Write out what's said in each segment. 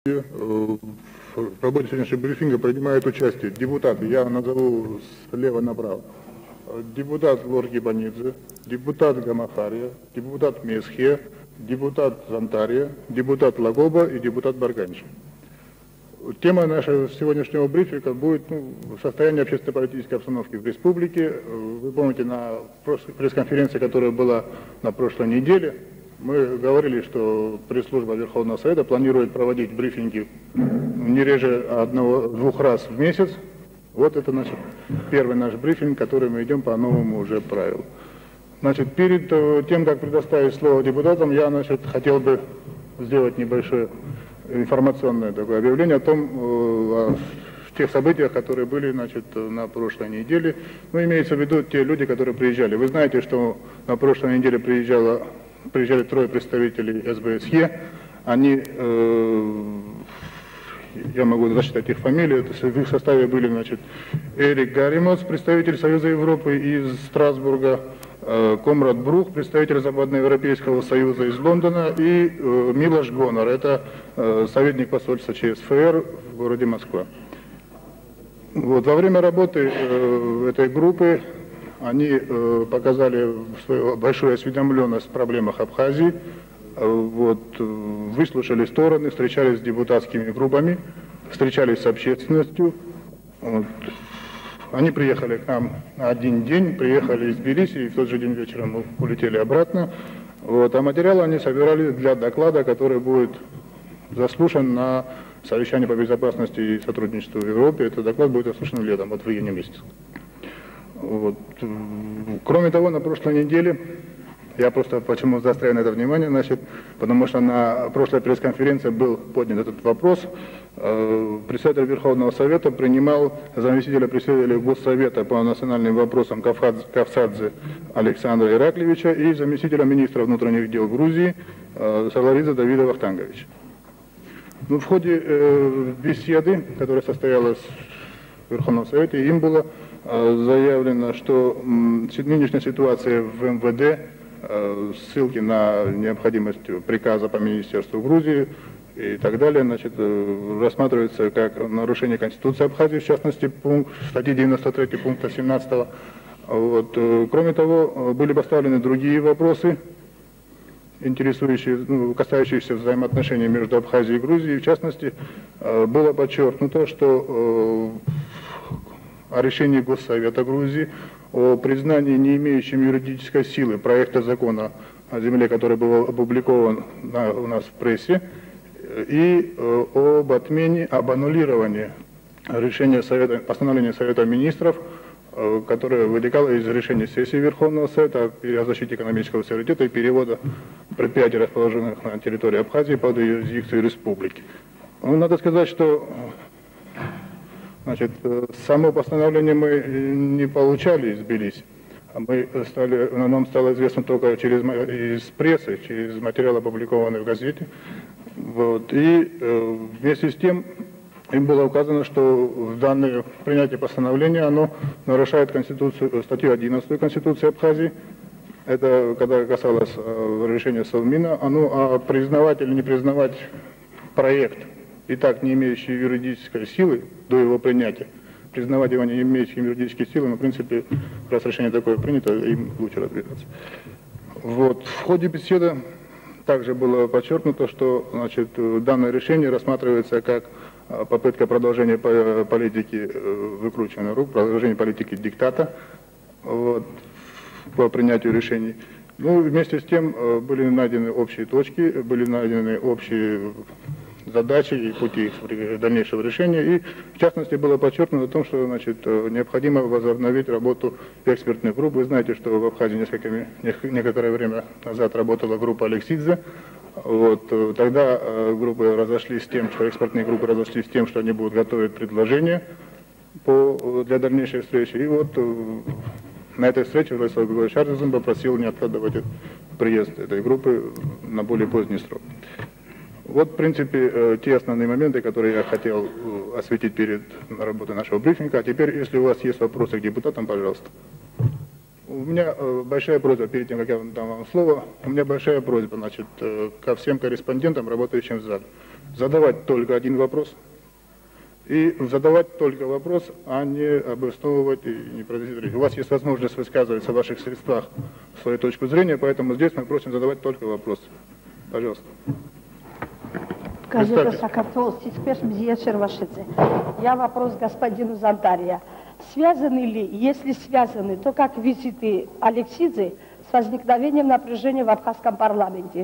В работе сегодняшнего брифинга принимают участие депутаты, я назову слева направо, депутат Лорги Банидзе, депутат Гамахария, депутат Месхе, депутат Зантария, депутат Лагоба и депутат Барганич. Тема нашего сегодняшнего брифинга будет состояние общественно-политической обстановки в республике. Вы помните, на пресс-конференции, которая была на прошлой неделе, мы говорили, что пресс-служба Верховного Совета планирует проводить брифинги не реже одного-двух раз в месяц. Вот это первый наш брифинг, который мы идем по новому уже правилу. Перед тем, как предоставить слово депутатам, я хотел бы сделать небольшое информационное такое объявление о тех событиях, которые были на прошлой неделе. Имеется в виду те люди, которые приезжали. Вы знаете, что на прошлой неделе приезжали трое представителей СБСЕ. Они, я могу зачитать их фамилии, в их составе были Эрик Гаримоц, представитель Союза Европы из Страсбурга, Комрад Брух, представитель Западноевропейского Союза из Лондона, и Милош Гонор, это советник посольства ЧСФР в городе Москва. Во время работы этой группы они показали свою большую осведомленность в проблемах Абхазии, выслушали стороны, встречались с депутатскими группами, встречались с общественностью. Они приехали к нам на один день, приехали из Тбилиси, и в тот же день вечером улетели обратно. А материалы они собирали для доклада, который будет заслушан на совещании по безопасности и сотрудничеству в Европе. Этот доклад будет заслушан летом, в июне месяце. Кроме того, на прошлой неделе, я просто почему заостряю на это внимание, потому что на прошлой пресс-конференции был поднят этот вопрос. Председатель Верховного Совета принимал заместителя председателя Госсовета по национальным вопросам Кавсадзе Александра Ираклевича и заместителя министра внутренних дел Грузии Саларидзе Давида Вахтанговича. В ходе беседы, которая состоялась в Верховном Совете, им было заявлено, что нынешняя ситуация в МВД, ссылки на необходимость приказа по Министерству Грузии и так далее, рассматривается как нарушение Конституции Абхазии, в частности, статьи 93 пункта 17. Кроме того, были поставлены другие вопросы, касающиеся взаимоотношений между Абхазией и Грузией. В частности, было подчеркнуто, что о решении Госсовета Грузии о признании не имеющим юридической силы проекта закона о земле, который был опубликован у нас в прессе, и об аннулировании решения постановления Совета Министров, которое вытекало из решения сессии Верховного Совета о защите экономического суверенитета и перевода предприятий, расположенных на территории Абхазии, под юрисдикцию республики. Надо сказать, что само постановление мы не получали из Тбилиси. Нам стало известно только из прессы, через материалы, опубликованные в газете. И вместе с тем им было указано, что данное принятие постановления, оно нарушает статью 11 Конституции Абхазии. Это когда касалось решения Совмина, признавать или не признавать проект, и так не имеющий юридической силы до его принятия, признавать его не имеющим юридической силы, в принципе, раз решение такое принято, им лучше разбираться. В ходе беседы также было подчеркнуто, что данное решение рассматривается как попытка продолжения политики выкручивания рук, продолжения политики диктата по принятию решений. Вместе с тем были найдены общие точки, были найдены общие задачи и пути их дальнейшего решения. И, в частности, было подчеркнуто о том, что необходимо возобновить работу экспертных групп. Вы знаете, что в Абхазии некоторое время назад работала группа Алексидзе. Тогда экспертные группы разошлись с тем, что они будут готовить предложения для дальнейшей встречи. И на этой встрече Владислав Григорьевич Артезен попросил не откладывать приезд этой группы на более поздний срок. В принципе, те основные моменты, которые я хотел осветить перед работой нашего брифинга. А теперь, если у вас есть вопросы к депутатам, пожалуйста. У меня большая просьба, перед тем, как я дам вам слово, у меня большая просьба, значит, ко всем корреспондентам, работающим в зале. Задавать только один вопрос. И задавать только вопрос, а не обосновывать и не продемонстрировать. У вас есть возможность высказывать в ваших средствах свою точку зрения, поэтому здесь мы просим задавать только вопрос. Пожалуйста. Газета «Сакартвел», Я вопрос господину Зантария. Связаны ли, если связаны, то как визиты Алексидзе с возникновением напряжения в абхазском парламенте?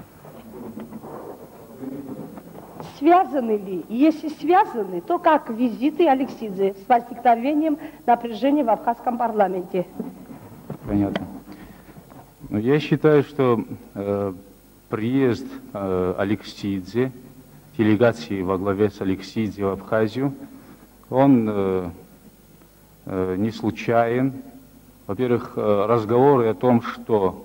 Связаны ли, если связаны, то как визиты Алексидзе с возникновением напряжения в абхазском парламенте? Понятно. Но я считаю, что приезд Алексидзе, делегации во главе с Алексидзе в Абхазию, он не случайен. Во-первых, разговоры о том, что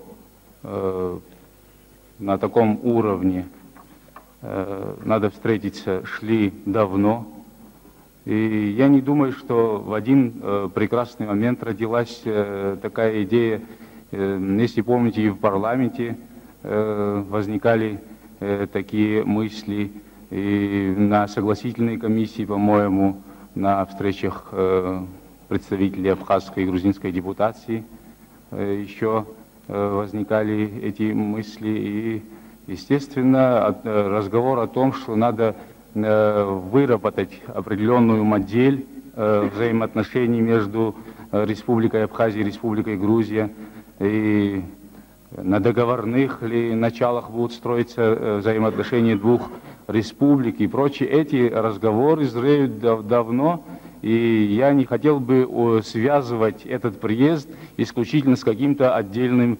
на таком уровне надо встретиться, шли давно. И я не думаю, что в один прекрасный момент родилась такая идея. Если помните, и в парламенте возникали такие мысли, и на согласительной комиссии, по-моему, на встречах представителей абхазской и грузинской депутации еще возникали эти мысли. И, естественно, разговор о том, что надо выработать определенную модель взаимоотношений между Республикой Абхазия и Республикой Грузия, и на договорных ли началах будут строиться взаимоотношения двух республик и прочее. Эти разговоры зреют давно, и я не хотел бы связывать этот приезд исключительно с каким-то отдельным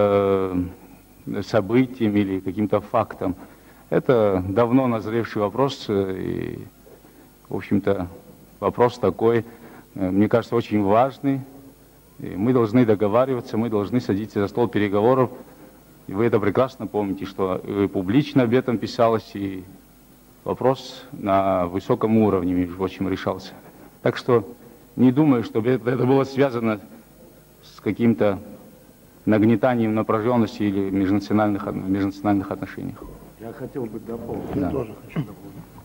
событием или каким-то фактом. Это давно назревший вопрос, и, в общем-то, вопрос такой, мне кажется, очень важный. И мы должны договариваться, мы должны садиться за стол переговоров. И вы это прекрасно помните, что и публично об этом писалось, и вопрос на высоком уровне, между прочим, решался. Так что не думаю, чтобы это было связано с каким-то нагнетанием напряженности или в межнациональных отношениях. Я хотел бы дополнить. Я тоже хочу дополнить.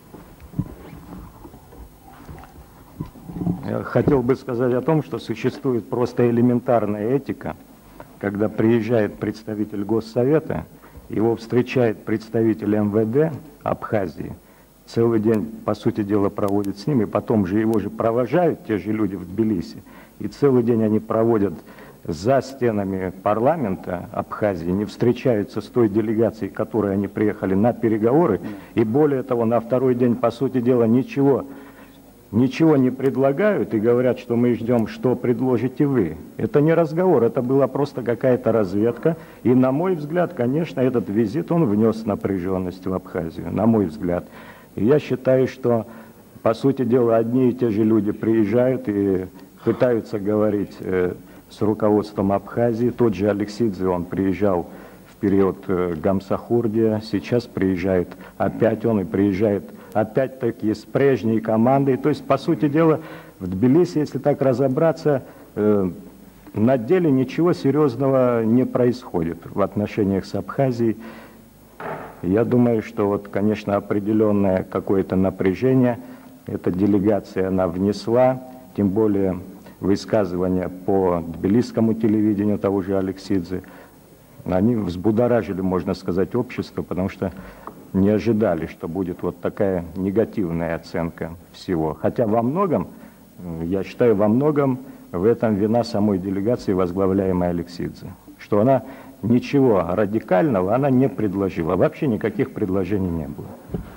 Я хотел бы сказать о том, что существует просто элементарная этика, когда приезжает представитель Госсовета, его встречает представитель МВД Абхазии, целый день, по сути дела, проводит с ним, и потом же его же провожают те же люди в Тбилиси, и целый день они проводят за стенами парламента Абхазии, не встречаются с той делегацией, которой они приехали на переговоры, и более того, на второй день, по сути дела, ничего не предлагают и говорят, что мы ждем, что предложите вы. Это не разговор, это была просто какая-то разведка. И, на мой взгляд, конечно, этот визит, он внес напряженность в Абхазию, на мой взгляд. И я считаю, что, по сути дела, одни и те же люди приезжают и пытаются говорить с руководством Абхазии. Тот же Алексидзе, он приезжал в период Гамсахурдия, сейчас приезжает опять он и приезжает опять-таки с прежней командой. То есть, по сути дела, в Тбилиси, если так разобраться, на деле ничего серьезного не происходит в отношениях с Абхазией. Я думаю, что вот, конечно, определенное какое-то напряжение эта делегация, она внесла, тем более высказывания по тбилисскому телевидению того же Алексидзе, они взбудоражили, можно сказать, общество, потому что не ожидали, что будет вот такая негативная оценка всего. Хотя во многом, я считаю, во многом в этом вина самой делегации, возглавляемой Алексидзе, что она ничего радикального она не предложила, вообще никаких предложений не было.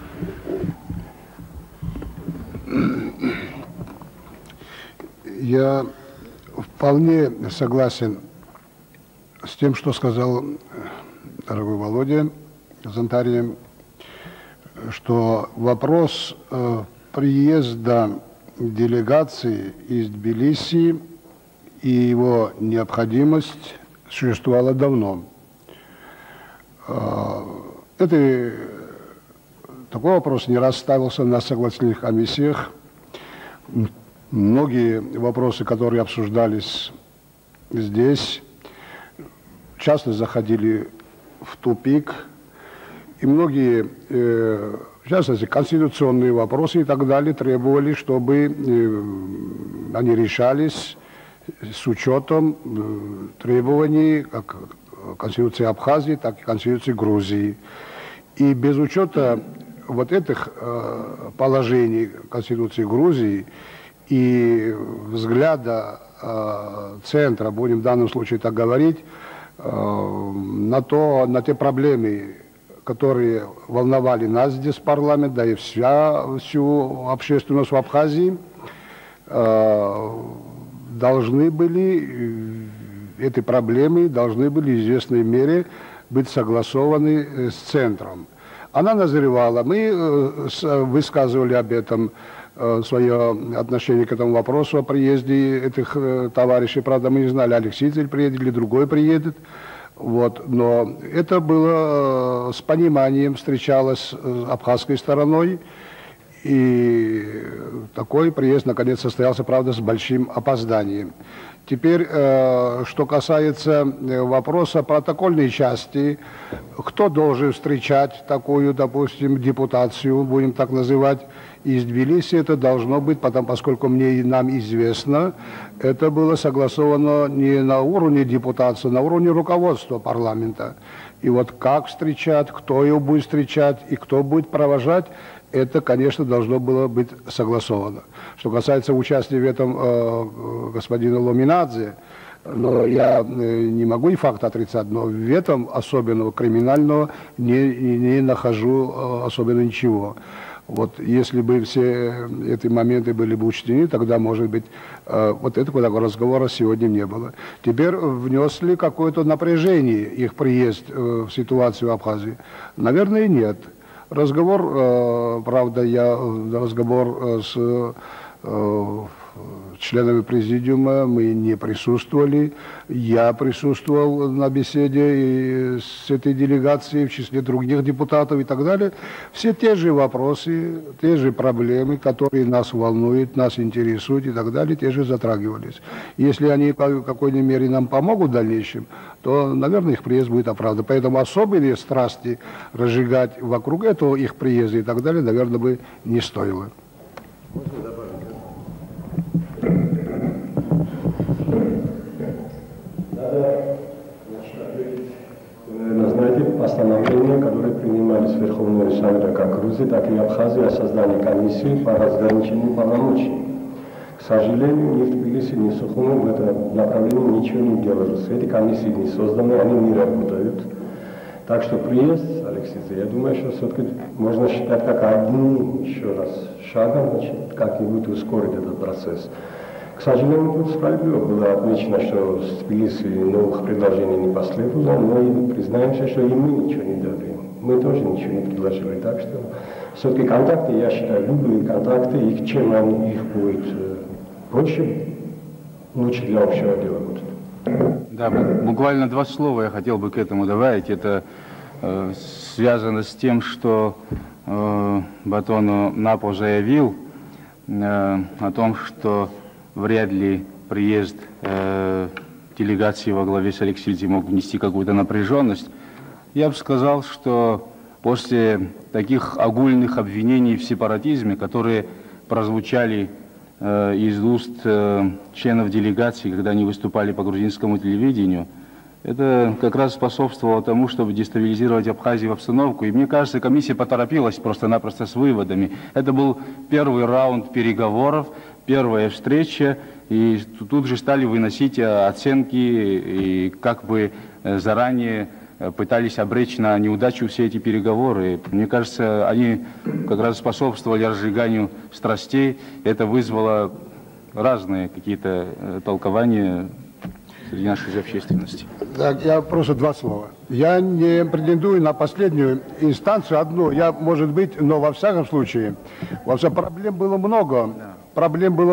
Я вполне согласен с тем, что сказал дорогой Володя Зантарий, что вопрос приезда делегации из Тбилиси и его необходимость существовала давно. Такой вопрос не раз ставился на согласительных комиссиях. Многие вопросы, которые обсуждались здесь часто заходили в тупик, и многие, в частности, конституционные вопросы и так далее, требовали, чтобы они решались с учетом требований как Конституции Абхазии, так и Конституции Грузии. И без учета вот этих положений Конституции Грузии и взгляда центра, будем в данном случае так говорить, на те проблемы, которые волновали нас здесь в парламент, да и всю общественность в Абхазии, эти проблемы должны были в известной мере быть согласованы с центром. Она назревала, мы высказывали об этом свое отношение к этому вопросу о приезде этих товарищей. Правда, мы не знали, Алексидзе приедет или другой приедет. Вот. Но это было с пониманием, встречалось с абхазской стороной. И такой приезд, наконец, состоялся, правда, с большим опозданием. Теперь, что касается вопроса протокольной части, кто должен встречать такую, допустим, депутацию, будем так называть, из Тбилиси, это должно быть, поскольку мне и нам известно, это было согласовано не на уровне депутации, а на уровне руководства парламента. И вот как встречать, кто ее будет встречать и кто будет провожать, это, конечно, должно было быть согласовано. Что касается участия в этом господина Ломинадзе, но я не могу и факт отрицать, но в этом особенного криминального не нахожу особенно ничего. Вот если бы все эти моменты были бы учтены, тогда, может быть, вот этого разговора сегодня не было. Теперь внес ли какое-то напряжение их приезд в ситуацию в Абхазии? Наверное, нет. Разговор, правда, разговор с членами президиума мы не присутствовали. Я присутствовал на беседе с этой делегацией в числе других депутатов и так далее. Все те же вопросы, те же проблемы, которые нас волнуют, нас интересуют и так далее, те же затрагивались. Если они в какой-то мере нам помогут в дальнейшем, то, наверное, их приезд будет оправдан. Поэтому особенные страсти разжигать вокруг этого их приезда и так далее, наверное, бы не стоило. Знаете, постановления, которые принимались Верховного Совета как Грузии, так и Абхазии о создании комиссии по разграничению полномочий. К сожалению, ни в Тбилиси, ни в Сухуми в этом направлении ничего не делалось. Эти комиссии не созданы, они не работают. Так что приезд Алексидзе, я думаю, что все-таки можно считать как одним еще раз шагом, значит, как-нибудь ускорить этот процесс. К сожалению, тут справедливо было отмечено, что с Тбилиси новых предложений не последовало, но и признаемся, что и мы ничего не дали. Мы тоже ничего не предложили. Так что все-таки контакты, я считаю, любые контакты, и чем их будет больше, лучше для общего дела будет. Да, буквально два слова я хотел бы к этому добавить. Это связано с тем, что Батону Напо заявил о том, что вряд ли приезд делегации во главе с Алексидзе мог внести какую-то напряженность. Я бы сказал, что после таких огульных обвинений в сепаратизме, которые прозвучали из уст членов делегации, когда они выступали по грузинскому телевидению, это как раз способствовало тому, чтобы дестабилизировать Абхазию в обстановку. И мне кажется, комиссия поторопилась просто-напросто с выводами. Это был первый раунд переговоров, первая встреча, и тут же стали выносить оценки, и как бы заранее пытались обречь на неудачу все эти переговоры. Мне кажется, они как раз способствовали разжиганию страстей. Это вызвало разные какие-то толкования среди нашей же общественности. Так, я просто два слова. Я не претендую на последнюю инстанцию, одну, может быть, но во всяком случае, проблем было много. Проблем было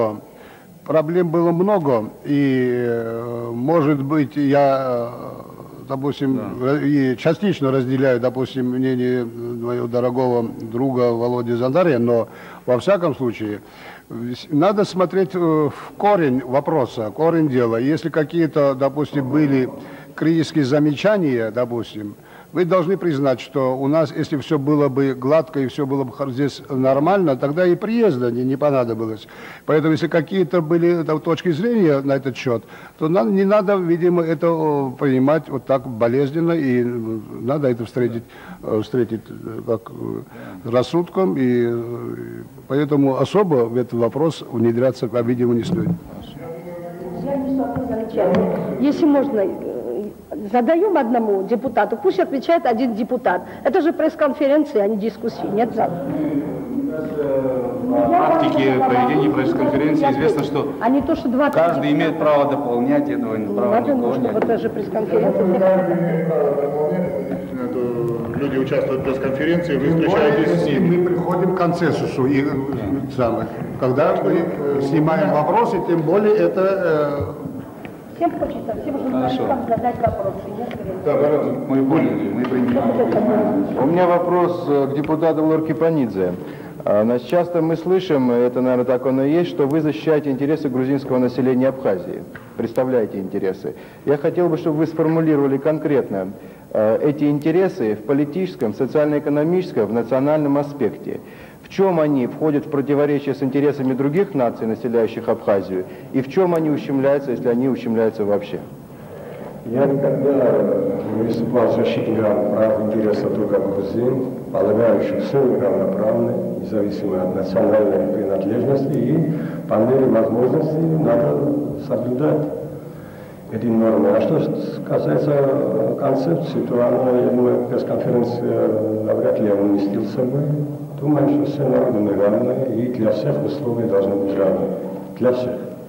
много, и, может быть, я, допустим, и частично разделяю, допустим, мнение моего дорогого друга Володи Зандария, но, во всяком случае, Надо смотреть в корень вопроса, корень дела. Если какие-то, допустим, были критические замечания, допустим, вы должны признать, что у нас, если все было бы гладко и все было бы здесь нормально, тогда и приезда не понадобилось. Поэтому, если какие-то были точки зрения на этот счет, то не надо, видимо, это принимать вот так болезненно, и надо это встретить как рассудком, и поэтому особо в этот вопрос внедряться, видимо, не стоит. Я внесу одно замечание. Если можно, задаем одному депутату, пусть отвечает один депутат. Это же пресс-конференция, а не дискуссии. Нет зала. В практике проведения пресс-конференции известно, что каждый имеет право дополнять этого, право никого нет. Это же пресс-конференция. Люди участвуют в пресс-конференции, вы встречаетесь с ними. Мы приходим к консенсусу, когда мы снимаем вопросы, тем более это... Всем хочется, всем журналистам задать вопросы. Да, пожалуйста. Мы поняли, мы принимаем. У меня вопрос к депутату Лорки-Панидзе. Значит, часто мы слышим, это, наверное, так оно и есть, что вы защищаете интересы грузинского населения Абхазии, представляете интересы. Я хотел бы, чтобы вы сформулировали конкретно эти интересы в политическом, социально-экономическом, в национальном аспекте. В чем они входят в противоречие с интересами других наций, населяющих Абхазию, и в чем они ущемляются, если они ущемляются вообще? Я никогда не выступал защитником прав и интересов только грузин, полагаю, что все равноправны, независимо от национальной принадлежности, и по мере возможности надо соблюдать эти нормы. А что касается концепции, то она, я думаю, пресс-конференция навряд ли уместился бы. Думаю, что все народы равны, и для всех условия должны быть равны. Для всех.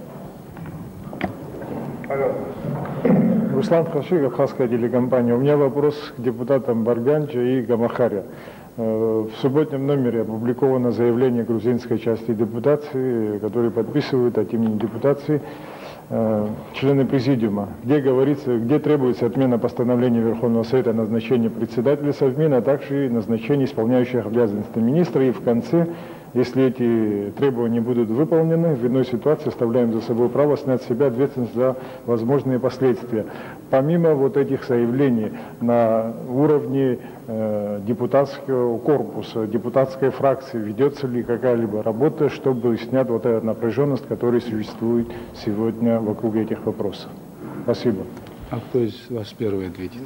Руслан Хашик, Абхазская телекомпания. У меня вопрос к депутатам Барганча и Гамахаря. В субботнем номере опубликовано заявление грузинской части депутации, которые подписывают от имени депутации члены президиума, где говорится, где требуется отмена постановления Верховного Совета о назначении председателя Совмина, а также назначение исполняющих обязанности министра. И в конце, если эти требования будут выполнены, в иной ситуации оставляем за собой право снять с себя ответственность за возможные последствия. Помимо вот этих заявлений на уровне депутатского корпуса, депутатской фракции, ведется ли какая-либо работа, чтобы снять вот эту напряженность, которая существует сегодня вокруг этих вопросов? Спасибо. А кто из вас первый ответит?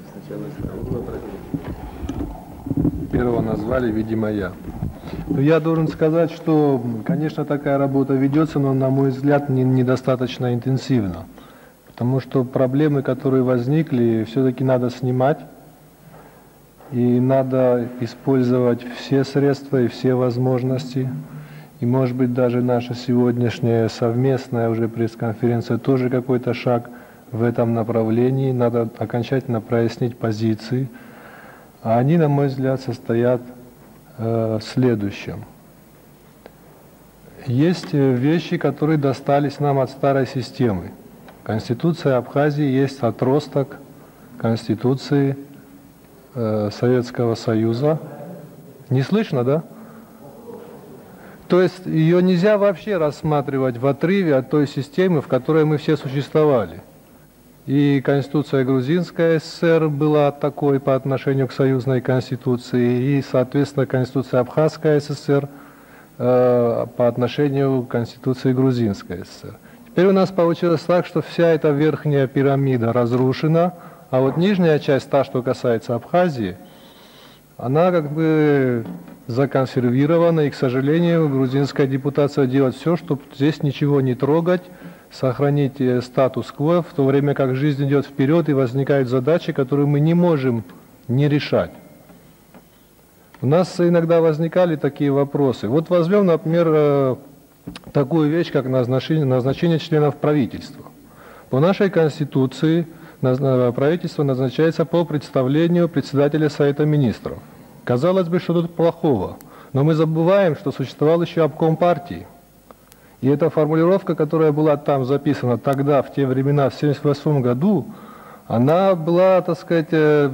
Первого назвали, видимо, я. Но я должен сказать, что, конечно, такая работа ведется, но, на мой взгляд, недостаточно интенсивно. Потому что проблемы, которые возникли, все-таки надо снимать. И надо использовать все средства и все возможности. И, может быть, даже наша сегодняшняя совместная уже пресс-конференция тоже какой-то шаг в этом направлении. Надо окончательно прояснить позиции. А они, на мой взгляд, состоят в следующем. Есть вещи, которые достались нам от старой системы. Конституция Абхазии есть отросток Конституции Советского Союза. Не слышно, да? То есть ее нельзя вообще рассматривать в отрыве от той системы, в которой мы все существовали. И Конституция Грузинская ССР была такой по отношению к союзной Конституции, и, соответственно, Конституция Абхазская ССР по отношению к Конституции Грузинской ССР. Теперь у нас получилось так, что вся эта верхняя пирамида разрушена, а вот нижняя часть, та, что касается Абхазии, она как бы законсервирована, и, к сожалению, грузинская депутация делает все, чтобы здесь ничего не трогать, сохранить статус-кво, в то время как жизнь идет вперед и возникают задачи, которые мы не можем не решать. У нас иногда возникали такие вопросы. Вот возьмем, например, такую вещь, как назначение членов правительства. По нашей Конституции правительство назначается по представлению председателя Совета Министров. Казалось бы, что тут плохого, но мы забываем, что существовал еще обком партии. И эта формулировка, которая была там записана тогда, в те времена, в 1978 году, она была, так сказать,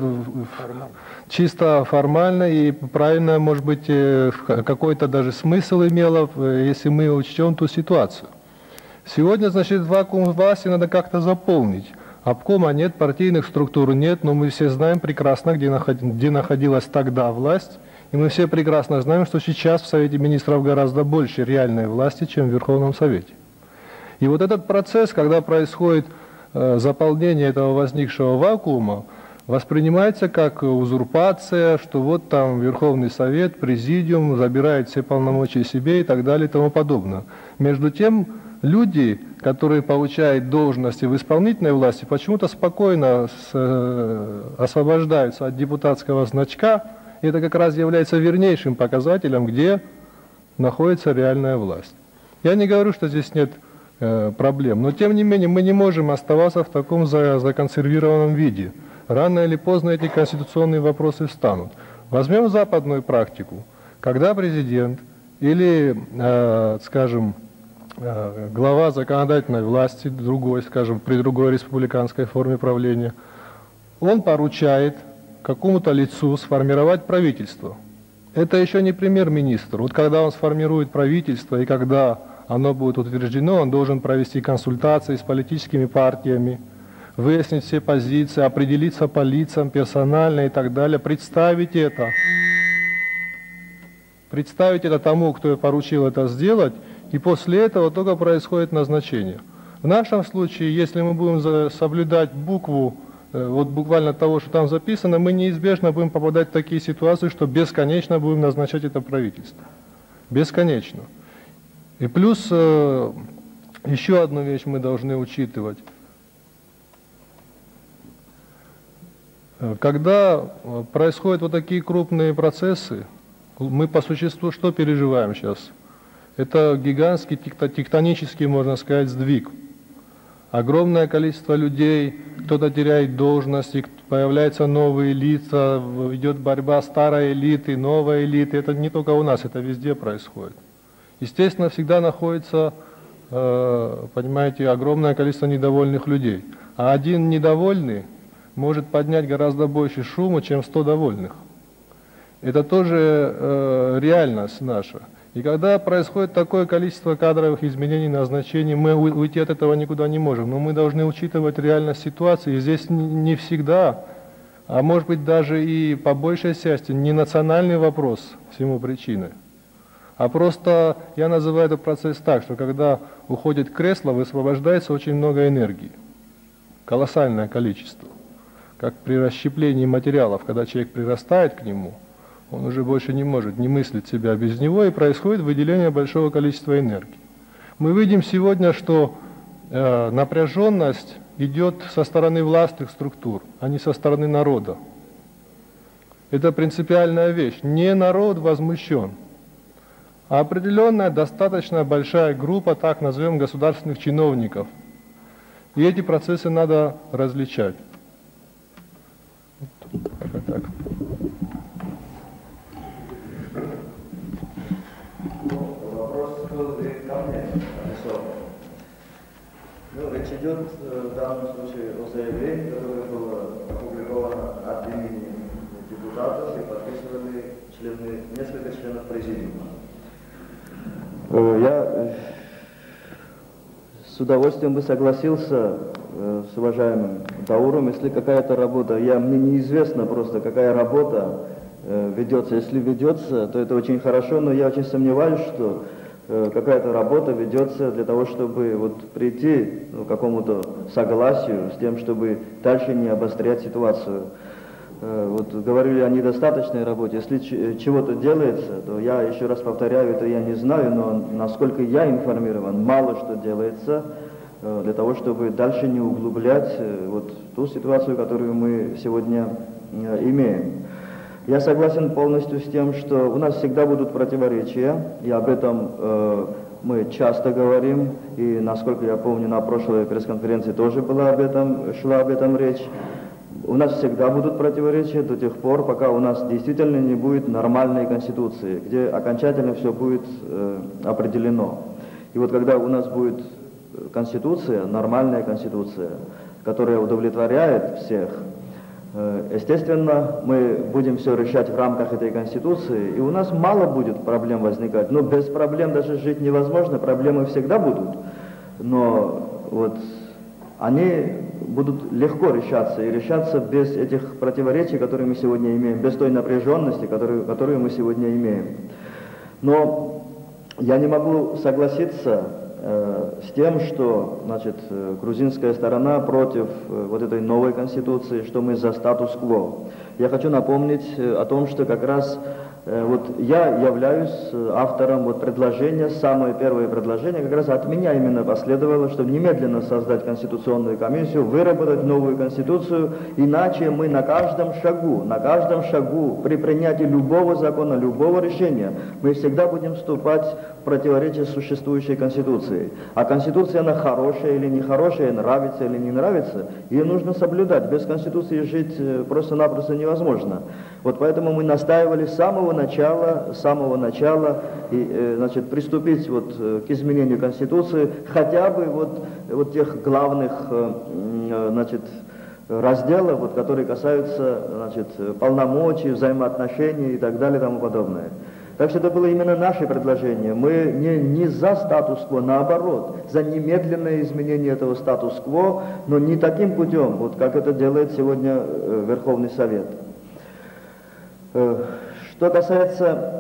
чисто формально и правильно, может быть, какой-то даже смысл имела, если мы учтем ту ситуацию. Сегодня, значит, вакуум власти надо как-то заполнить. Обкома нет, партийных структур нет, но мы все знаем прекрасно, где находилась тогда власть, и мы все прекрасно знаем, что сейчас в Совете Министров гораздо больше реальной власти, чем в Верховном Совете. И вот этот процесс, когда происходит заполнение этого возникшего вакуума, воспринимается как узурпация, что вот там Верховный Совет, Президиум забирает все полномочия себе и так далее и тому подобное. Между тем, люди, которые получают должности в исполнительной власти, почему-то спокойно освобождаются от депутатского значка. И это как раз является вернейшим показателем, где находится реальная власть. Я не говорю, что здесь нет проблем, но тем не менее мы не можем оставаться в таком законсервированном виде. Рано или поздно эти конституционные вопросы встанут. Возьмем западную практику, когда президент или, скажем, глава законодательной власти, другой, скажем, при другой республиканской форме правления, он поручает какому-то лицу сформировать правительство. Это еще не премьер-министр. Вот когда он сформирует правительство и когда оно будет утверждено, он должен провести консультации с политическими партиями, выяснить все позиции, определиться по лицам персонально и так далее, представить это тому, кто поручил это сделать, и после этого только происходит назначение. В нашем случае, если мы будем соблюдать букву, вот буквально того, что там записано, мы неизбежно будем попадать в такие ситуации, что бесконечно будем назначать это правительство. Бесконечно. И плюс еще одну вещь мы должны учитывать. Когда происходят вот такие крупные процессы, мы по существу что переживаем сейчас? Это гигантский тектонический, можно сказать, сдвиг. Огромное количество людей, кто-то теряет должности, появляются новые лица, идет борьба старой элиты, новой элиты. Это не только у нас, это везде происходит. Естественно, всегда находится, понимаете, огромное количество недовольных людей. А один недовольный может поднять гораздо больше шума, чем 100 довольных. Это тоже реальность наша. И когда происходит такое количество кадровых изменений, назначений, мы уйти от этого никуда не можем. Но мы должны учитывать реальность ситуации. И здесь не всегда, а может быть даже и по большей части, не национальный вопрос всему причиной. А просто я называю этот процесс так, что когда уходит кресло, высвобождается очень много энергии. Колоссальное количество. Как при расщеплении материалов, когда человек прирастает к нему, он уже больше не может не мыслить себя без него, и происходит выделение большого количества энергии. Мы видим сегодня, что напряженность идет со стороны властных структур, а не со стороны народа. Это принципиальная вещь. Не народ возмущен, а определенная достаточно большая группа, так назовем, государственных чиновников. И эти процессы надо различать. Так. Вопрос был и ко мне адресован. Речь идет в данном случае о заявлении, которое было опубликовано от имени депутатов и подписывали несколько членов президиума. Я с удовольствием бы согласился с уважаемым Дауром, если какая-то работа, мне неизвестно просто, какая работа ведется. Если ведется, то это очень хорошо, но я очень сомневаюсь, что какая-то работа ведется для того, чтобы прийти к какому-то согласию с тем, чтобы дальше не обострять ситуацию. Говорили о недостаточной работе. Если чего-то делается, то я еще раз повторяю, это я не знаю, но насколько я информирован, мало что делается для того, чтобы дальше не углублять ту ситуацию, которую мы сегодня имеем. Я согласен полностью с тем, что у нас всегда будут противоречия, и об этом мы часто говорим, и, насколько я помню, на прошлой пресс-конференции тоже шла об этом речь. У нас всегда будут противоречия до тех пор, пока у нас действительно не будет нормальной конституции, где окончательно все будет определено. И когда у нас будет конституция, нормальная конституция, которая удовлетворяет всех, естественно, мы будем все решать в рамках этой Конституции, и у нас мало будет проблем возникать. Но без проблем даже жить невозможно, проблемы всегда будут. Но вот они будут легко решаться, и решаться без этих противоречий, которые мы сегодня имеем, без той напряженности, которую мы сегодня имеем. Но я не могу согласиться с тем, что, значит, грузинская сторона против вот этой новой конституции, что мы за статус-кво. Я хочу напомнить о том, что как раз вот я являюсь автором вот предложения, самое первое предложение, как раз от меня именно последовало, чтобы немедленно создать Конституционную комиссию, выработать новую Конституцию, иначе мы на каждом шагу при принятии любого закона, любого решения, мы всегда будем вступать в противоречие с существующей Конституцией. А Конституция, она хорошая или нехорошая, нравится или не нравится, ее нужно соблюдать. Без Конституции жить просто-напросто невозможно. Вот поэтому мы настаивали с самого начала и, значит, приступить вот к изменению Конституции, хотя бы вот тех главных, значит, разделов, вот, которые касаются, значит, полномочий, взаимоотношений и так далее и тому подобное. Так что это было именно наше предложение. Мы не за статус-кво, наоборот, за немедленное изменение этого статус-кво, но не таким путем, вот как это делает сегодня Верховный Совет. Что касается,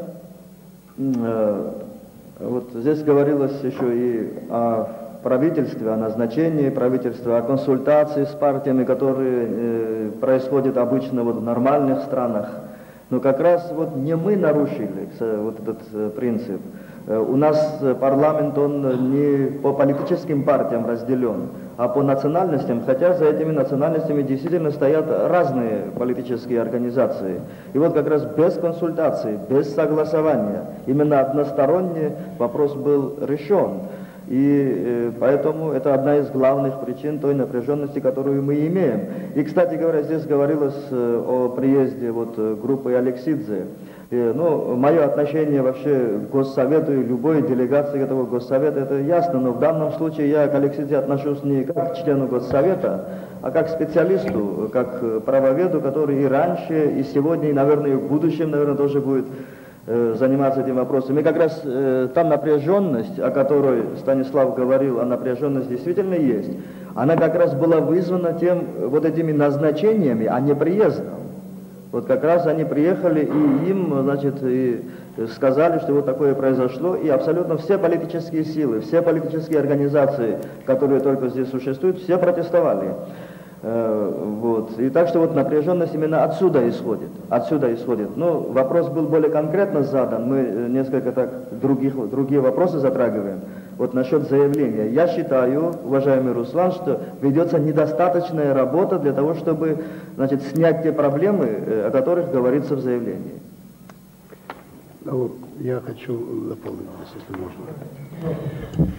вот здесь говорилось еще и о правительстве, о назначении правительства, о консультации с партиями, которые происходят обычно вот в нормальных странах. Но как раз вот не мы нарушили вот этот принцип. У нас парламент, он не по политическим партиям разделен, а по национальностям, хотя за этими национальностями действительно стоят разные политические организации. И вот как раз без консультации, без согласования, именно односторонне вопрос был решен. И поэтому это одна из главных причин той напряженности, которую мы имеем. И, кстати говоря, здесь говорилось о приезде вот группы Алексидзе. Ну, мое отношение вообще к Госсовету и любой делегации этого Госсовета, это ясно, но в данном случае я к Алексидзе отношусь не как к члену Госсовета, а как к специалисту, как к правоведу, который и раньше, и сегодня, и, наверное, и в будущем, наверное, тоже будет заниматься этим вопросом. И как раз та напряженность, о которой Станислав говорил, а напряженность действительно есть, она как раз была вызвана вот этими назначениями, а не приездом. Вот как раз они приехали, и им, значит, и сказали, что вот такое произошло, и абсолютно все политические силы, все политические организации, которые только здесь существуют, все протестовали. Вот. И так что вот напряженность именно отсюда исходит. Но вопрос был более конкретно задан, мы несколько так другие вопросы затрагиваем. Вот насчет заявления. Я считаю, уважаемый Руслан, что ведется недостаточная работа для того, чтобы, значит, снять те проблемы, о которых говорится в заявлении. Ну, я хочу дополнить, если можно.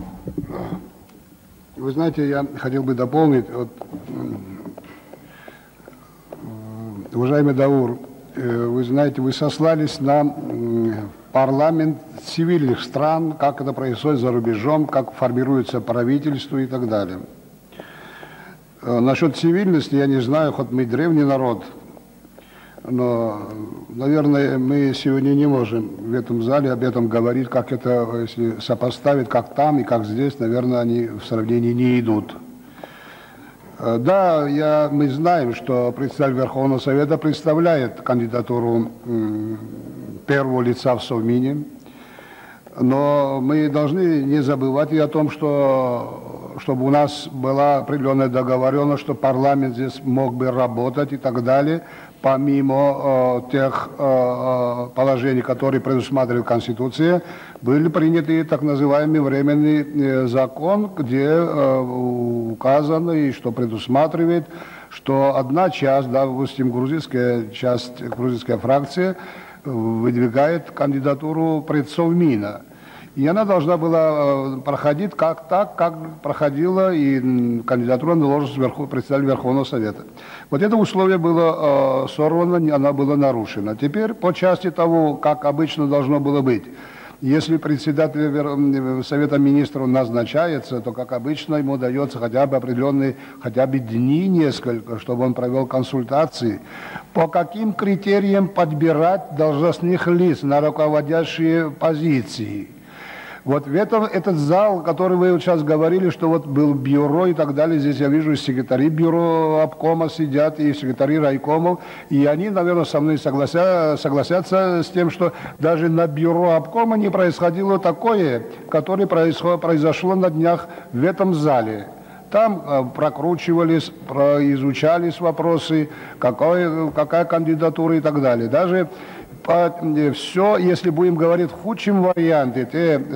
Вы знаете, я хотел бы дополнить, вот, уважаемый Даур, вы знаете, вы сослались на парламент цивильных стран, как это происходит за рубежом, как формируется правительство и так далее. Насчет цивильности я не знаю, хоть мы древний народ, но, наверное, мы сегодня не можем в этом зале об этом говорить, как это, если сопоставить, как там и как здесь, наверное, они в сравнении не идут. Да, мы знаем, что председатель Верховного Совета представляет кандидатуру первого лица в Совмине, но мы должны не забывать и о том, что чтобы у нас была определенная договоренность, что парламент здесь мог бы работать и так далее, помимо тех положений, которые предусматривает Конституция, были приняты так называемый временный закон, где указано и что предусматривает, что одна часть, допустим, грузинская фракция выдвигает кандидатуру предсовмина. И она должна была проходить как проходила и кандидатура на должность председателя Верховного Совета. Вот это условие было сорвано, оно было нарушено. Теперь по части того, как обычно должно было быть. Если председатель Совета Министров назначается, то, как обычно, ему дается хотя бы определенные, хотя бы дни несколько, чтобы он провел консультации. По каким критериям подбирать должностных лиц на руководящие позиции? Вот в этот зал, который вы сейчас говорили, что вот был бюро и так далее, здесь я вижу секретари бюро обкома сидят и секретари райкомов, и они, наверное, со мной согласятся с тем, что даже на бюро обкома не происходило такое, которое произошло на днях в этом зале. Там прокручивались, изучались вопросы, какая кандидатура и так далее. Даже все, если будем говорить в худшем варианте,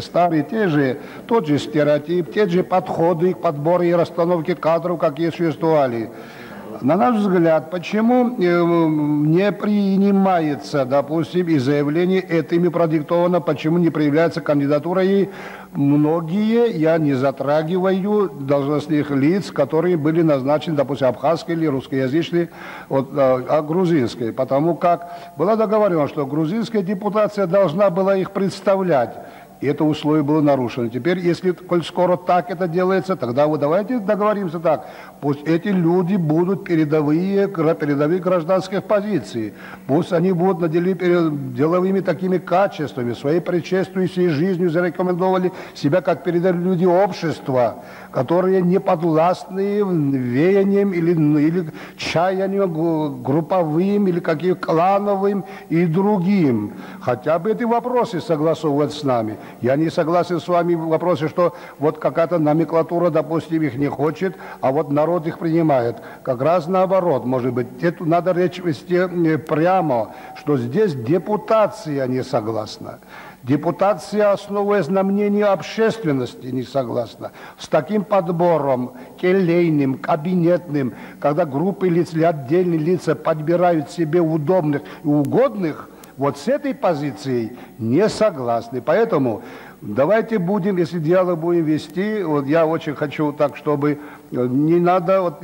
тот же стереотип, те же подходы к подбору и расстановке кадров, какие существовали. На наш взгляд, почему не принимается, допустим, и заявление этими продиктовано, почему не проявляется кандидатура, и многие, я не затрагиваю должностных лиц, которые были назначены, допустим, абхазской или русскоязычной, а грузинской, потому как было договорено, что грузинская депутация должна была их представлять. И это условие было нарушено. Теперь, если, коль скоро так это делается, тогда вот давайте договоримся так. Пусть эти люди будут передовые гражданских позиций. Пусть они будут наделены деловыми такими качествами, своей предшествующей жизнью зарекомендовали себя как передовые люди общества, которые не подвластны веяниям или чаяниям групповым, или каким клановым и другим. Хотя бы эти вопросы согласовывать с нами. Я не согласен с вами в вопросе, что вот какая-то номенклатура, допустим, их не хочет, а вот народ их принимает. Как раз наоборот, может быть. Это надо речь вести прямо, что здесь депутация не согласна. Депутация, основываясь на мнении общественности, не согласна. С таким подбором, келейным, кабинетным, когда группы лиц или отдельные лица подбирают себе удобных и угодных, вот с этой позицией не согласны. Поэтому давайте будем, если диалог будем вести, вот я очень хочу так, чтобы не надо, вот,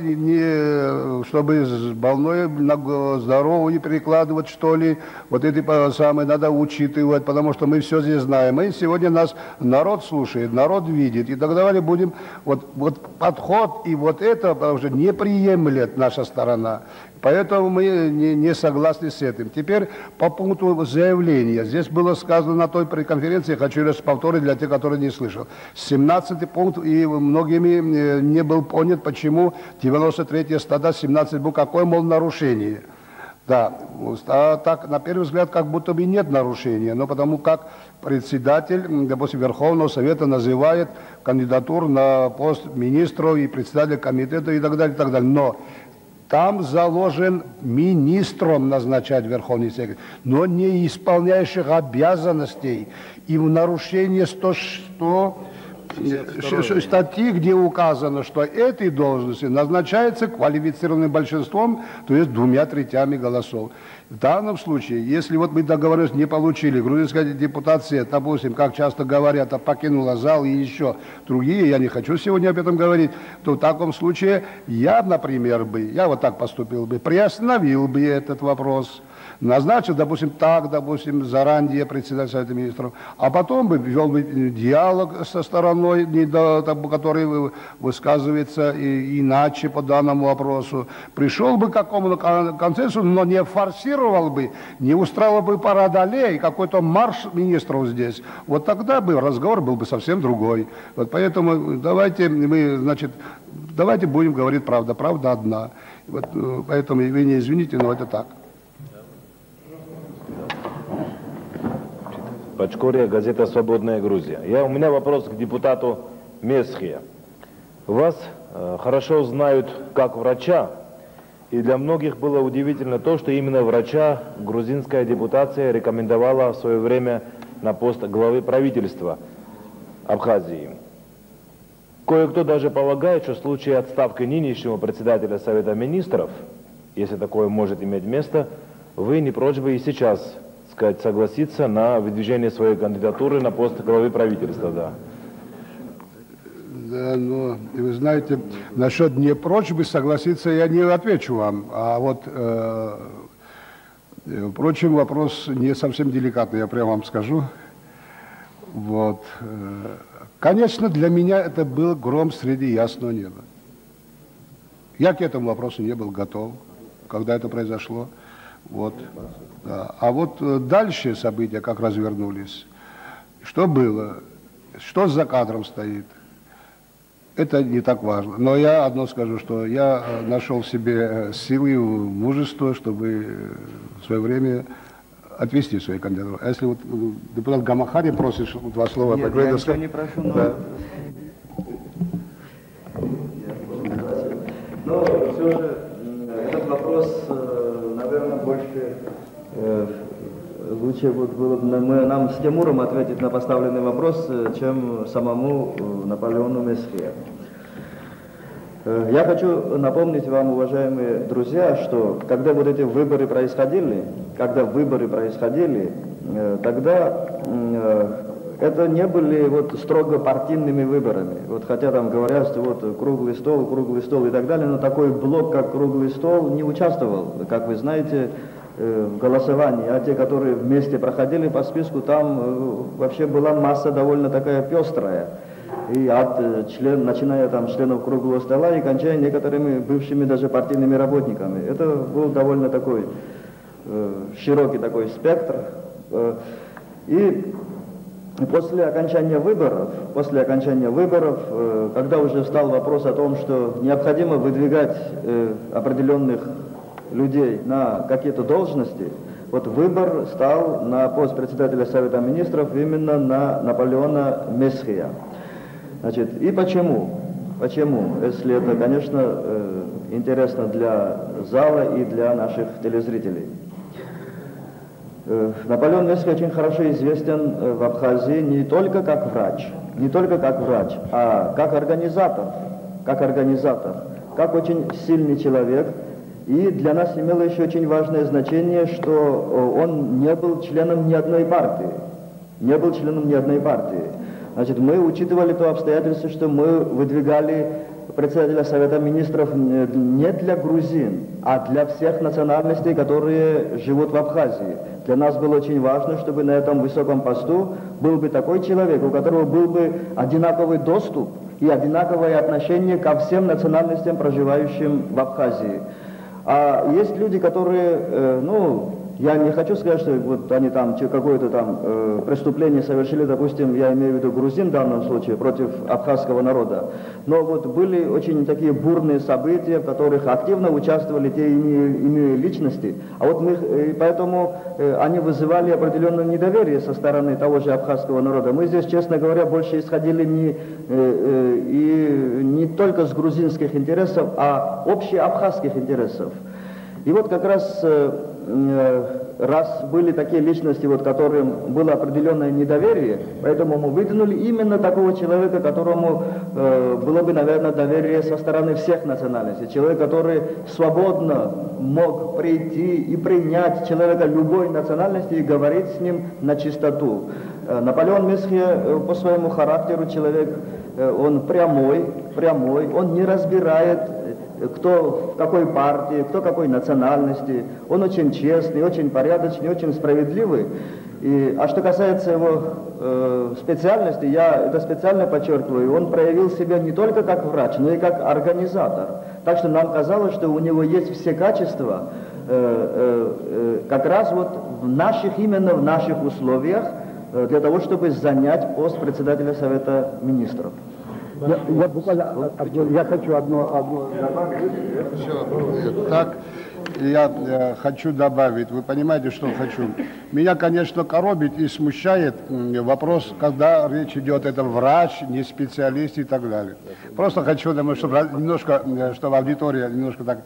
чтобы с больной на здоровую перекладывать, что ли, вот эти самые надо учитывать, потому что мы все здесь знаем. И сегодня нас народ слушает, народ видит, и тогда давайте будем, вот подход и вот это уже не приемлет наша сторона. Поэтому мы не согласны с этим. Теперь по пункту заявления. Здесь было сказано на той пресс-конференции, я хочу раз повторить для тех, которые не слышал. 17 пункт, и многими не был понят, почему 93-я статья 17 был, какое, мол, нарушение. Да, а так, на первый взгляд, как будто бы нет нарушения, но потому как председатель, допустим, Верховного Совета называет кандидатуру на пост министров и председателя комитета и так далее, и так далее. Но там заложен министром назначать Верховный Секретарь, но не исполняющих обязанностей. И в нарушении 100 статьи, где указано, что эти должности назначаются квалифицированным большинством, то есть 2/3 голосов. В данном случае, если вот мы договоренность не получили, грузинская депутация, допустим, как часто говорят, покинула зал и еще другие, я не хочу сегодня об этом говорить, то в таком случае я, например, я вот так поступил бы, приостановил бы этот вопрос, назначил, допустим, заранее председатель Совета Министров, а потом бы вел бы диалог со стороной, который высказывается иначе по данному вопросу, пришел бы к какому-то консенсусу, но не форсировал бы, не устраивал бы парад аллей, какой-то марш министров здесь. Вот тогда бы разговор был бы совсем другой. Вот поэтому давайте будем говорить правду. Правда одна. Вот, поэтому вы не извините, но это так. Пачкория, газета «Свободная Грузия». У меня вопрос к депутату Месхия. Вас хорошо знают как врача, и для многих было удивительно то, что именно врача грузинская депутация рекомендовала в свое время на пост главы правительства Абхазии. Кое-кто даже полагает, что в случае отставки нынешнего председателя Совета Министров, если такое может иметь место, вы не прочь бы и сейчас согласиться на выдвижение своей кандидатуры на пост главы правительства, да. Да, но вы знаете, насчет не прочь бы согласиться, я не отвечу вам. А вот, впрочем, вопрос не совсем деликатный, я прямо вам скажу. Вот. Конечно, для меня это был гром среди ясного неба. Я к этому вопросу не был готов, когда это произошло. Вот. Да. А вот дальше события как развернулись, что было, что за кадром стоит, это не так важно. Но я одно скажу, что я нашел в себе силы и мужество, чтобы в свое время отвести свои кандидатуры. А если вот депутат Гамахари просит два слова? Нет, я ничего не прошу, но... Да. Но все же этот вопрос, наверное, больше лучше вот было бы нам с Тимуром ответить на поставленный вопрос, чем самому Наполеону Месхе. Я хочу напомнить вам, уважаемые друзья, что когда вот эти выборы происходили, тогда это не были вот строго партийными выборами. Вот хотя там говорят, что вот круглый стол и так далее, но такой блок, как круглый стол, не участвовал, как вы знаете, в голосовании. А те, которые вместе проходили по списку, там вообще была масса довольно такая пестрая. И начиная там членов круглого стола и кончая некоторыми бывшими даже партийными работниками. Это был довольно такой широкий такой спектр. И после окончания выборов, когда уже встал вопрос о том, что необходимо выдвигать определенных людей на какие-то должности, вот выбор стал на пост председателя Совета Министров именно на Наполеона Месхия. Значит, и почему? Почему? Если это, конечно, интересно для зала и для наших телезрителей. Наполеон Месхия очень хорошо известен в Абхазии не только как врач, а как организатор, как очень сильный человек. И для нас имело еще очень важное значение, что он не был членом ни одной партии. Значит, мы учитывали то обстоятельство, что мы выдвигали председателя Совета Министров не для грузин, а для всех национальностей, которые живут в Абхазии. Для нас было очень важно, чтобы на этом высоком посту был бы такой человек, у которого был бы одинаковый доступ и одинаковое отношение ко всем национальностям, проживающим в Абхазии. А есть люди, которые, я не хочу сказать, что вот они там какое-то там преступление совершили, допустим, я имею в виду грузин в данном случае, против абхазского народа. Но вот были очень такие бурные события, в которых активно участвовали те иные личности. А вот поэтому они вызывали определенное недоверие со стороны того же абхазского народа. Мы здесь, честно говоря, больше исходили не только с грузинских интересов, а общеабхазских интересов. И вот как раз были такие личности, вот, которым было определенное недоверие, поэтому мы выдвинули именно такого человека, которому было бы, наверное, доверие со стороны всех национальностей. Человек, который свободно мог прийти и принять человека любой национальности и говорить с ним на чистоту. Наполеон Месхия по своему характеру человек, он прямой, он не разбирает, кто в какой партии, кто какой национальности. Он очень честный, очень порядочный, очень справедливый. А что касается его специальности, я это специально подчеркиваю, он проявил себя не только как врач, но и как организатор. Так что нам казалось, что у него есть все качества, как раз вот именно в наших условиях, для того, чтобы занять пост председателя Совета Министров. Я буквально я хочу одно добавить. Так, я хочу добавить. Вы понимаете, что хочу? Меня, конечно, коробит и смущает вопрос, когда речь идет, это врач, не специалист и так далее. Просто хочу, чтобы аудитория немножко так...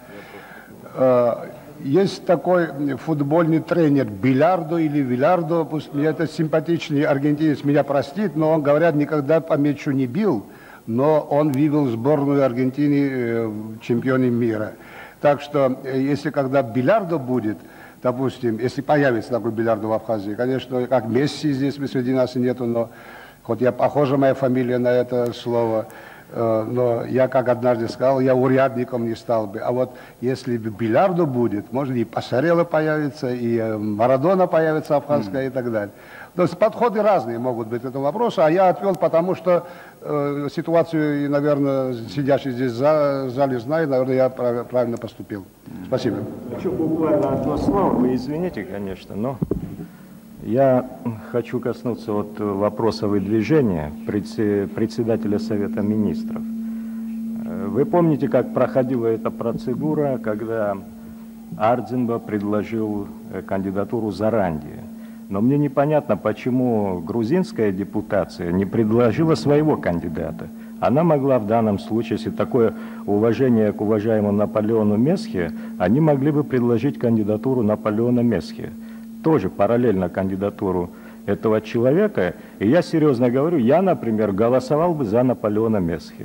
Есть такой футбольный тренер Билярдо или Вилярдо, пусть мне это симпатичный аргентинец меня простит, но он, говорят, никогда по мячу не бил, но он вывел сборную Аргентины в чемпионе мира. Так что, если когда Билярдо будет, допустим, если появится такой Билярдо в Абхазии, конечно, как Месси здесь среди нас и нету, но хоть я похожа моя фамилия на это слово, но я, как однажды сказал, я урядником не стал бы. А вот если бильярду будет, может и Пасарелла появится, и Марадона появится абхазская и так далее. То есть подходы разные могут быть к этому вопросу, а я отвел, потому что ситуацию, и, наверное, сидящий здесь в зале знает, наверное, я правильно поступил. Спасибо. Хочу буквально одно слово, вы извините, конечно, но я хочу коснуться вот вопроса выдвижения председателя Совета Министров. Вы помните, как проходила эта процедура, когда Ардзинба предложил кандидатуру Заранди? Но мне непонятно, почему грузинская депутация не предложила своего кандидата. Она могла в данном случае, если такое уважение к уважаемому Наполеону Месхе, они могли бы предложить кандидатуру Наполеона Месхе. Тоже параллельно кандидатуру этого человека. И я серьезно говорю, я, например, голосовал бы за Наполеона Месхе.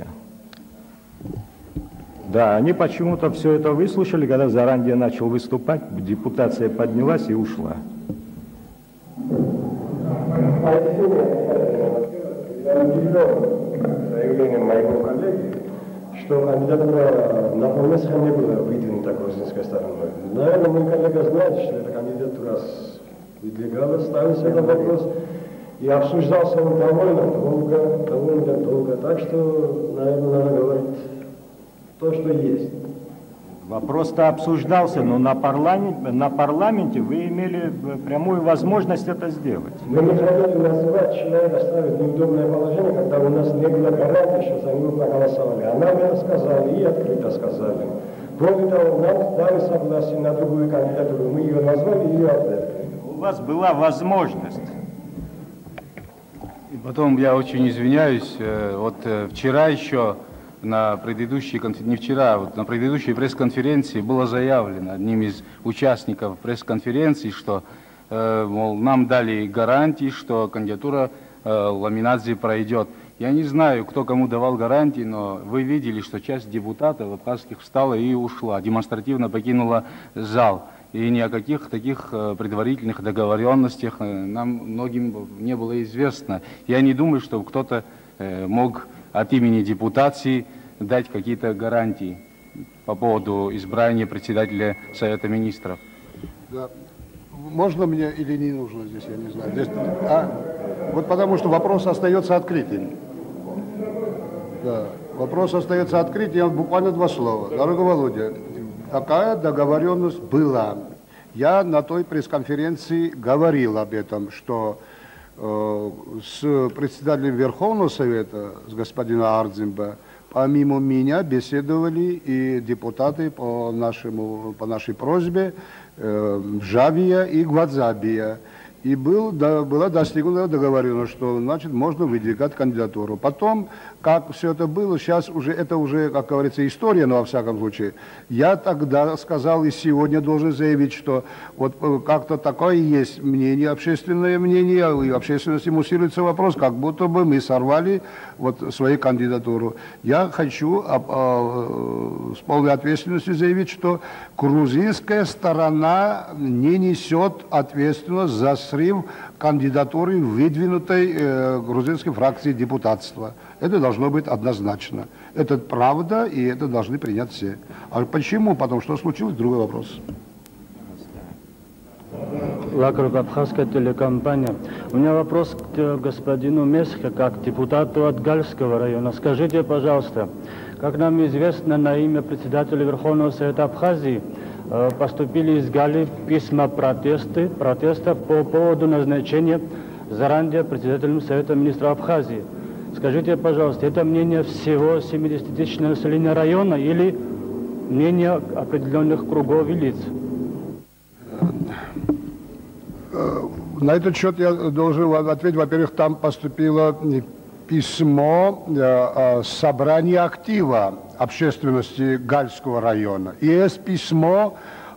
Да, они почему-то все это выслушали, когда Заранди начал выступать, депутация поднялась и ушла. Я удивлен заявлением моего коллеги, что кандидатура на Месха не была выдвинута грузинской стороной. Наверное, мой коллега знает, что эта кандидатура выдвигалась, ставился этот вопрос, и обсуждался он довольно долго. Так что, наверное, надо говорить то, что есть. Вопрос-то обсуждался, но на парламенте вы имели прямую возможность это сделать. Мы не хотели называть человека, ставить в неудобное положение, когда у нас не было гарантии, что за него проголосовали. А нам это сказали и открыто сказали. Кроме того, нам дали согласие на другую кандидатуру. Мы ее назвали и ее отвергли. У вас была возможность. И потом я очень извиняюсь, вот вчера еще на предыдущей, не вчера, вот на предыдущей пресс-конференции было заявлено одним из участников пресс-конференции, что мол, нам дали гарантии, что кандидатура Ламинадзе пройдет. Я не знаю, кто кому давал гарантии, но вы видели, что часть депутатов абхазских встала и ушла, демонстративно покинула зал. И ни о каких таких предварительных договоренностях нам многим не было известно. Я не думаю, что кто-то мог от имени депутации дать какие-то гарантии по поводу избрания председателя Совета Министров. Да. Можно мне или не нужно здесь, я не знаю. Здесь, вот потому что вопрос остается открытым. Да. Вопрос остается открытым, буквально два слова. Дорогой Володя, такая договоренность была. Я на той пресс-конференции говорил об этом, что с председателем Верховного Совета, с господином Ардзинба, помимо меня беседовали и депутаты по нашей просьбе Жавия и Гвадзабия. И была достигнута договоренность, что, значит, можно выдвигать кандидатуру. Потом, как все это было, сейчас это уже, как говорится, история, но во всяком случае. Я тогда сказал и сегодня должен заявить, что вот как-то такое есть мнение, общественное мнение, и общественности муссируется вопрос, как будто бы мы сорвали вот свою кандидатуру. Я хочу с полной ответственностью заявить, что грузинская сторона не несет ответственность за срыв кандидатуры, выдвинутой грузинской фракции депутатства. Это должно быть однозначно. Это правда, и это должны принять все. А почему? Потому что случилось, другой вопрос. Лакрук, абхазская телекомпания. У меня вопрос к господину Месхе, как депутату от Гальского района. Скажите, пожалуйста, как нам известно, на имя председателя Верховного Совета Абхазии поступили из Гали письма протеста по поводу назначения Заранди председателем Совета Министров Абхазии. Скажите, пожалуйста, это мнение всего 70-тысячного населения района или мнение определенных кругов и лиц? На этот счет я должен ответить. Во-первых, там поступило письмо собрания актива общественности Гальского района. И есть письмо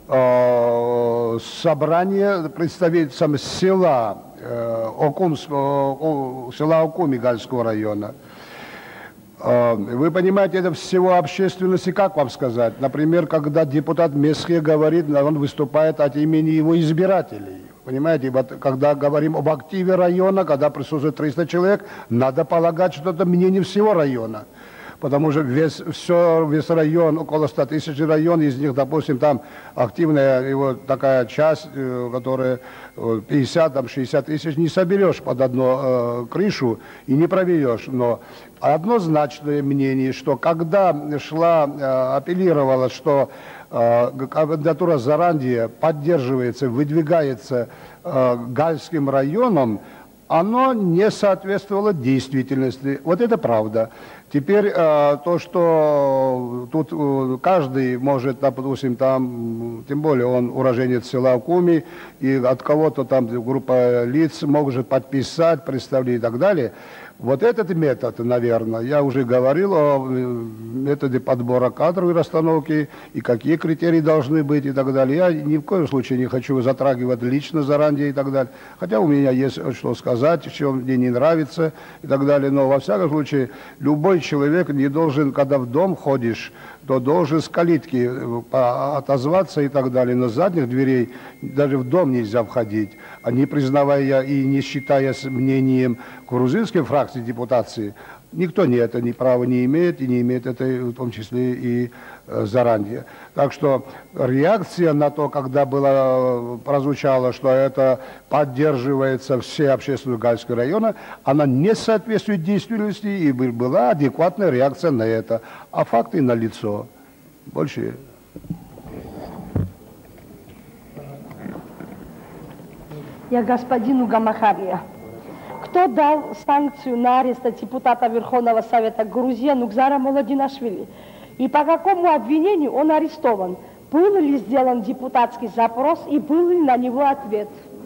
собрания представителям села Окуми Гальского района. Вы понимаете, это всего общественности, как вам сказать? Например, когда депутат Месхе говорит, он выступает от имени его избирателей. Понимаете, вот, когда говорим об активе района, когда присутствует 300 человек, надо полагать, что это мнение всего района. потому что весь район, около 100 тысяч район, из них, допустим, там активная его такая часть, которая 50-60 тысяч, не соберешь под одну крышу и не проведешь. Но однозначное мнение, что когда апеллировала, что кандидатура Зарандия поддерживается, выдвигается Гальским районом, оно не соответствовало действительности. Вот это правда. Теперь то, что тут каждый может, допустим, там, тем более он уроженец села Куми, и от кого-то там группа лиц может подписать, представить и так далее. Вот этот метод, наверное, я уже говорил о методе подбора кадров и расстановки, и какие критерии должны быть и так далее. Я ни в коем случае не хочу затрагивать лично заранее и так далее. Хотя у меня есть что сказать, что мне не нравится и так далее. Но во всяком случае, любой человек не должен, когда в дом ходишь, то должен с калитки отозваться и так далее. Но с задних дверей даже в дом нельзя входить, не признавая и не считаясь мнением грузинской фракции депутации. Никто это ни права не имеет, и не имеет это в том числе и Зарандия. Так что реакция на то, когда прозвучало, что это поддерживается все общественные Гальского района, она не соответствует действительности, и была адекватная реакция на это. А факты налицо. Больше. Я господину Гамахария. Кто дал санкцию на арест депутата Верховного Совета Грузии Нугзара Молодинашвили? И по какому обвинению он арестован? Был ли сделан депутатский запрос и был ли на него ответ?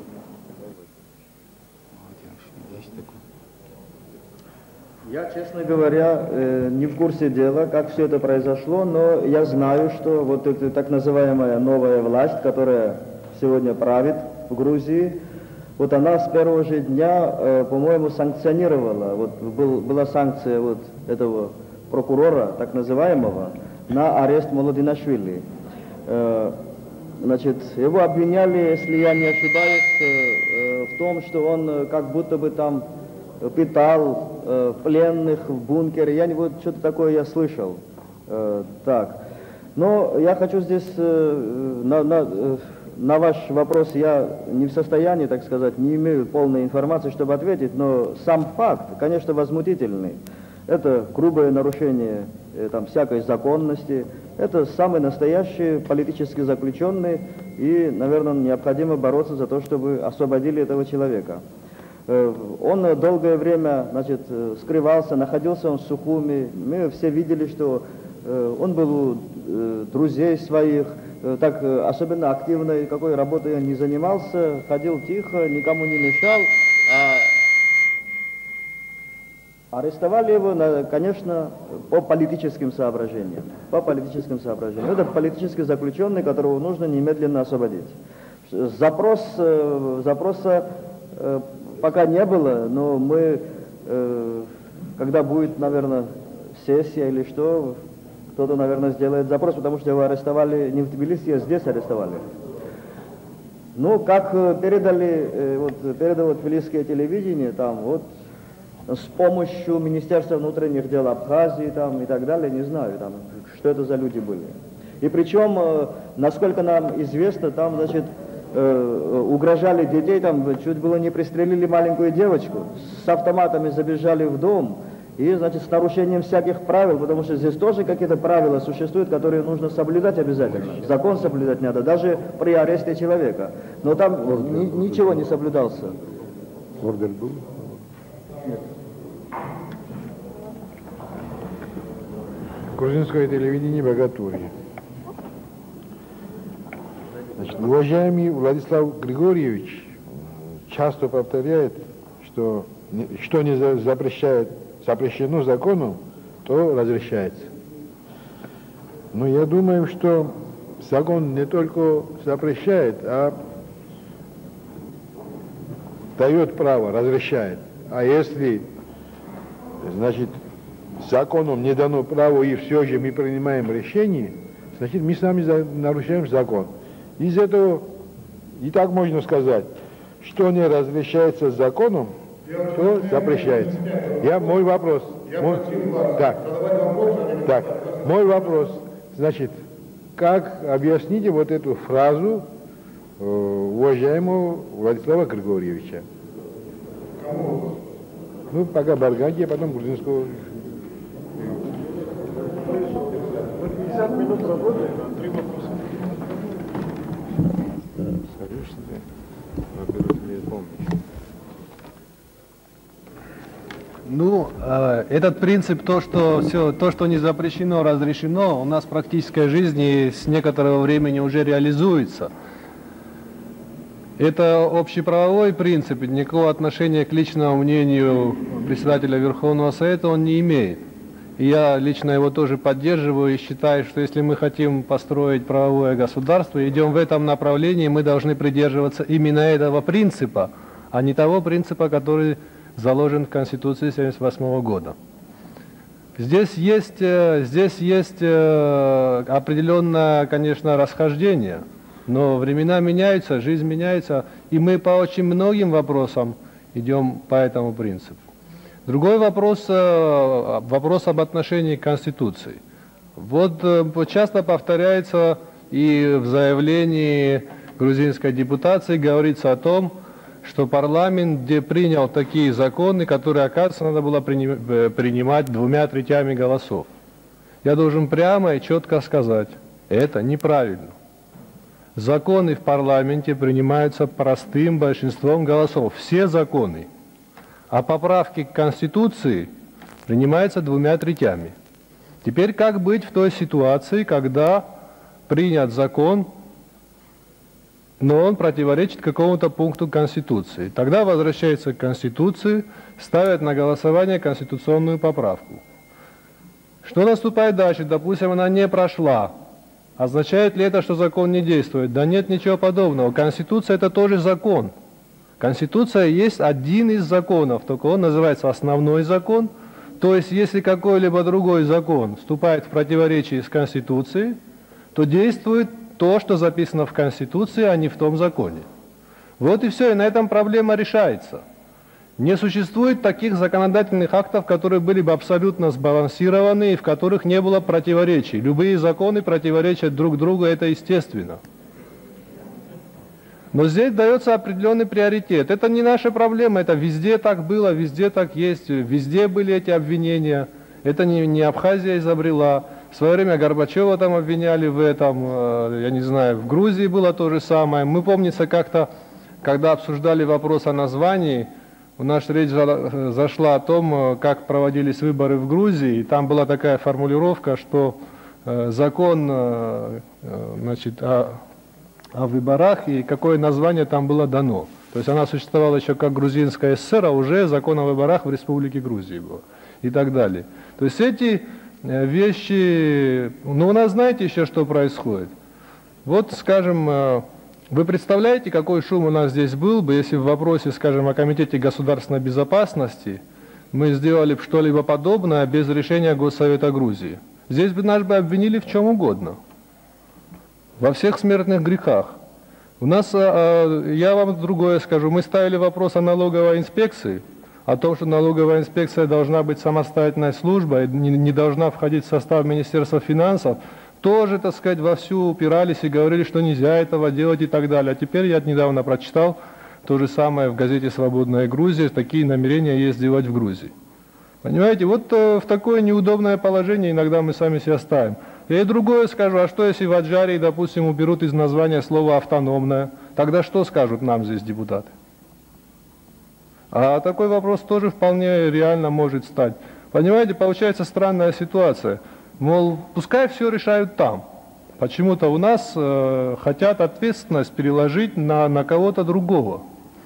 Я, честно говоря, не в курсе дела, как все это произошло, но я знаю, что вот эта так называемая новая власть, которая сегодня правит в Грузии, вот она с первого же дня, по-моему, санкционировала, вот была санкция вот этого прокурора, так называемого, на арест Молодинашвили. Значит, его обвиняли, если я не ошибаюсь, в том, что он как будто бы там питал пленных в бункере. Вот что-то такое я слышал. Так. Но я хочу здесь на ваш вопрос я не в состоянии, так сказать, не имею полной информации, чтобы ответить, но сам факт, конечно, возмутительный. Это грубое нарушение там, всякой законности, это самый настоящий политически заключенный, и, наверное, необходимо бороться за то, чтобы освободили этого человека. Он долгое время, значит, скрывался, находился он в Сухуми, мы все видели, что он был у друзей своих, так особенно активной какой работой он не занимался, ходил тихо, никому не мешал, а арестовали его, конечно, по политическим соображениям. По политическим соображениям. Это политический заключенный, которого нужно немедленно освободить. Запроса пока не было, но мы, когда будет, наверное, сессия или что, кто-то, наверное, сделает запрос, потому что его арестовали не в Тбилиси, а здесь арестовали. Ну, как передало тбилисское телевидение, там, вот, с помощью Министерства внутренних дел Абхазии, там, и так далее, не знаю, там, что это за люди были. И причем, насколько нам известно, там, значит, угрожали детей, там, чуть было не пристрелили маленькую девочку, с автоматами забежали в дом, и, значит, с нарушением всяких правил, потому что здесь тоже какие-то правила существуют, которые нужно соблюдать обязательно. Закон соблюдать надо, даже при аресте человека. Но там ничего не соблюдался. Ордер был? Нет. Грузинское телевидение Богатурье. Значит, уважаемый Владислав Григорьевич часто повторяет, что не запрещено законом, то разрешается. Но я думаю, что закон не только запрещает, а дает право, разрешает. А если, значит, законом не дано право, и все же мы принимаем решение, значит, мы сами нарушаем закон. Из этого и так можно сказать, что не разрешается законом, то запрещается. Мой вопрос. Так. Так, мой вопрос, значит, как объясните вот эту фразу уважаемого Владислава Григорьевича? Ну, пока Барганки, а потом грузинского. 50 минут работаем, 3 вопроса. Скажи, что ты, во-первых, не помнишь. Ну, этот принцип, то, что не запрещено, разрешено, у нас в практической жизни с некоторого времени уже реализуется. Это общеправовой принцип, никакого отношения к личному мнению председателя Верховного Совета он не имеет. И я лично его тоже поддерживаю и считаю, что если мы хотим построить правовое государство, идем в этом направлении, мы должны придерживаться именно этого принципа, а не того принципа, который заложен в Конституции 1978 года. Здесь есть определенное, конечно, расхождение, но времена меняются, жизнь меняется, и мы по очень многим вопросам идем по этому принципу. Другой вопрос, вопрос об отношении к Конституции. Вот часто повторяется и в заявлении грузинской депутации говорится о том, что парламент, где принял такие законы, которые, оказывается, надо было принимать 2/3 голосов. Я должен прямо и четко сказать, это неправильно. Законы в парламенте принимаются простым большинством голосов, все законы. А поправки к Конституции принимаются 2/3. Теперь как быть в той ситуации, когда принят закон, но он противоречит какому-то пункту Конституции? Тогда возвращается к Конституции, ставят на голосование конституционную поправку. Что наступает дальше? Допустим, она не прошла. Означает ли это, что закон не действует? Да нет, ничего подобного. Конституция – это тоже закон. Конституция есть один из законов, только он называется основной закон. То есть, если какой-либо другой закон вступает в противоречие с Конституцией, то действует то, что записано в Конституции, а не в том законе. Вот и все, и на этом проблема решается. Не существует таких законодательных актов, которые были бы абсолютно сбалансированы и в которых не было противоречий. Любые законы противоречат друг другу, это естественно. Но здесь дается определенный приоритет. Это не наша проблема, это везде так было, везде так есть, везде были эти обвинения. Это не Абхазия изобрела. В свое время Горбачева там обвиняли в этом, я не знаю, в Грузии было то же самое. Мы, помнится, как-то, когда обсуждали вопрос о названии, у нас речь зашла о том, как проводились выборы в Грузии, и там была такая формулировка, что закон, значит, о выборах и какое название там было дано. То есть она существовала еще как Грузинская ССР, а уже закон о выборах в Республике Грузии был и так далее. То есть эти вещи, ну у нас знаете еще что происходит? Вот, скажем, вы представляете, какой шум у нас здесь был бы, если в вопросе, скажем, о Комитете государственной безопасности мы сделали что-либо подобное без решения Госсовета Грузии? Здесь бы нас бы обвинили в чем угодно. Во всех смертных грехах. У нас, я вам другое скажу, мы ставили вопрос о налоговой инспекции, о том, что налоговая инспекция должна быть самостоятельной службой, не должна входить в состав Министерства финансов, тоже, так сказать, вовсю упирались и говорили, что нельзя этого делать и так далее. А теперь я недавно прочитал то же самое в газете «Свободная Грузия», такие намерения есть сделать в Грузии. Понимаете, вот в такое неудобное положение иногда мы сами себя ставим. Я и другое скажу, а что если в Аджарии, допустим, уберут из названия слово «автономное», тогда что скажут нам здесь депутаты? А такой вопрос тоже вполне реально может стать. Понимаете, получается странная ситуация. Мол, пускай все решают там. Почему-то у нас хотят ответственность переложить на кого-то другого.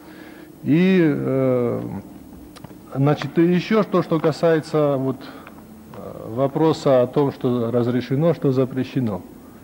И, значит, еще что касается вот вопроса о том, что разрешено, что запрещено.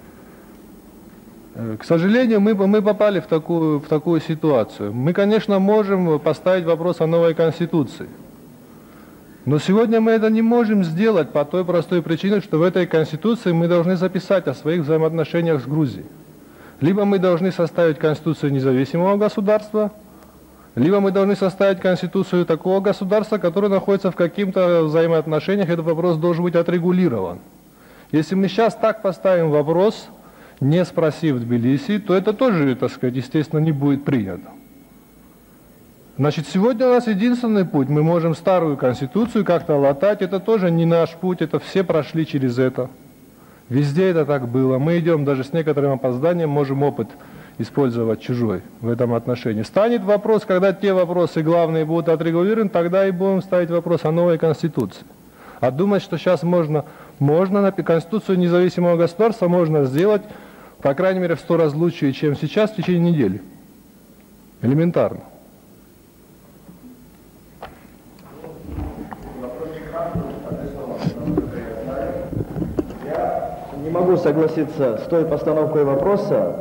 К сожалению, мы попали в такую ситуацию. Мы, конечно, можем поставить вопрос о новой Конституции. Но сегодня мы это не можем сделать по той простой причине, что в этой Конституции мы должны записать о своих взаимоотношениях с Грузией. Либо мы должны составить Конституцию независимого государства, либо мы должны составить Конституцию такого государства, которое находится в каких-то взаимоотношениях, этот вопрос должен быть отрегулирован. Если мы сейчас так поставим вопрос, не спросив Тбилиси, то это тоже, так сказать, естественно, не будет принято. Значит, сегодня у нас единственный путь. Мы можем старую конституцию как-то латать. Это тоже не наш путь, это все прошли через это. Везде это так было. Мы идем даже с некоторым опозданием, можем опыт использовать чужой в этом отношении. Станет вопрос, когда те вопросы главные будут отрегулированы, тогда и будем ставить вопрос о новой конституции. А думать, что сейчас можно на конституцию независимого государства можно сделать, по крайней мере, в 100 раз лучше, чем сейчас, в течение недели. Элементарно. Не могу согласиться с той постановкой вопроса,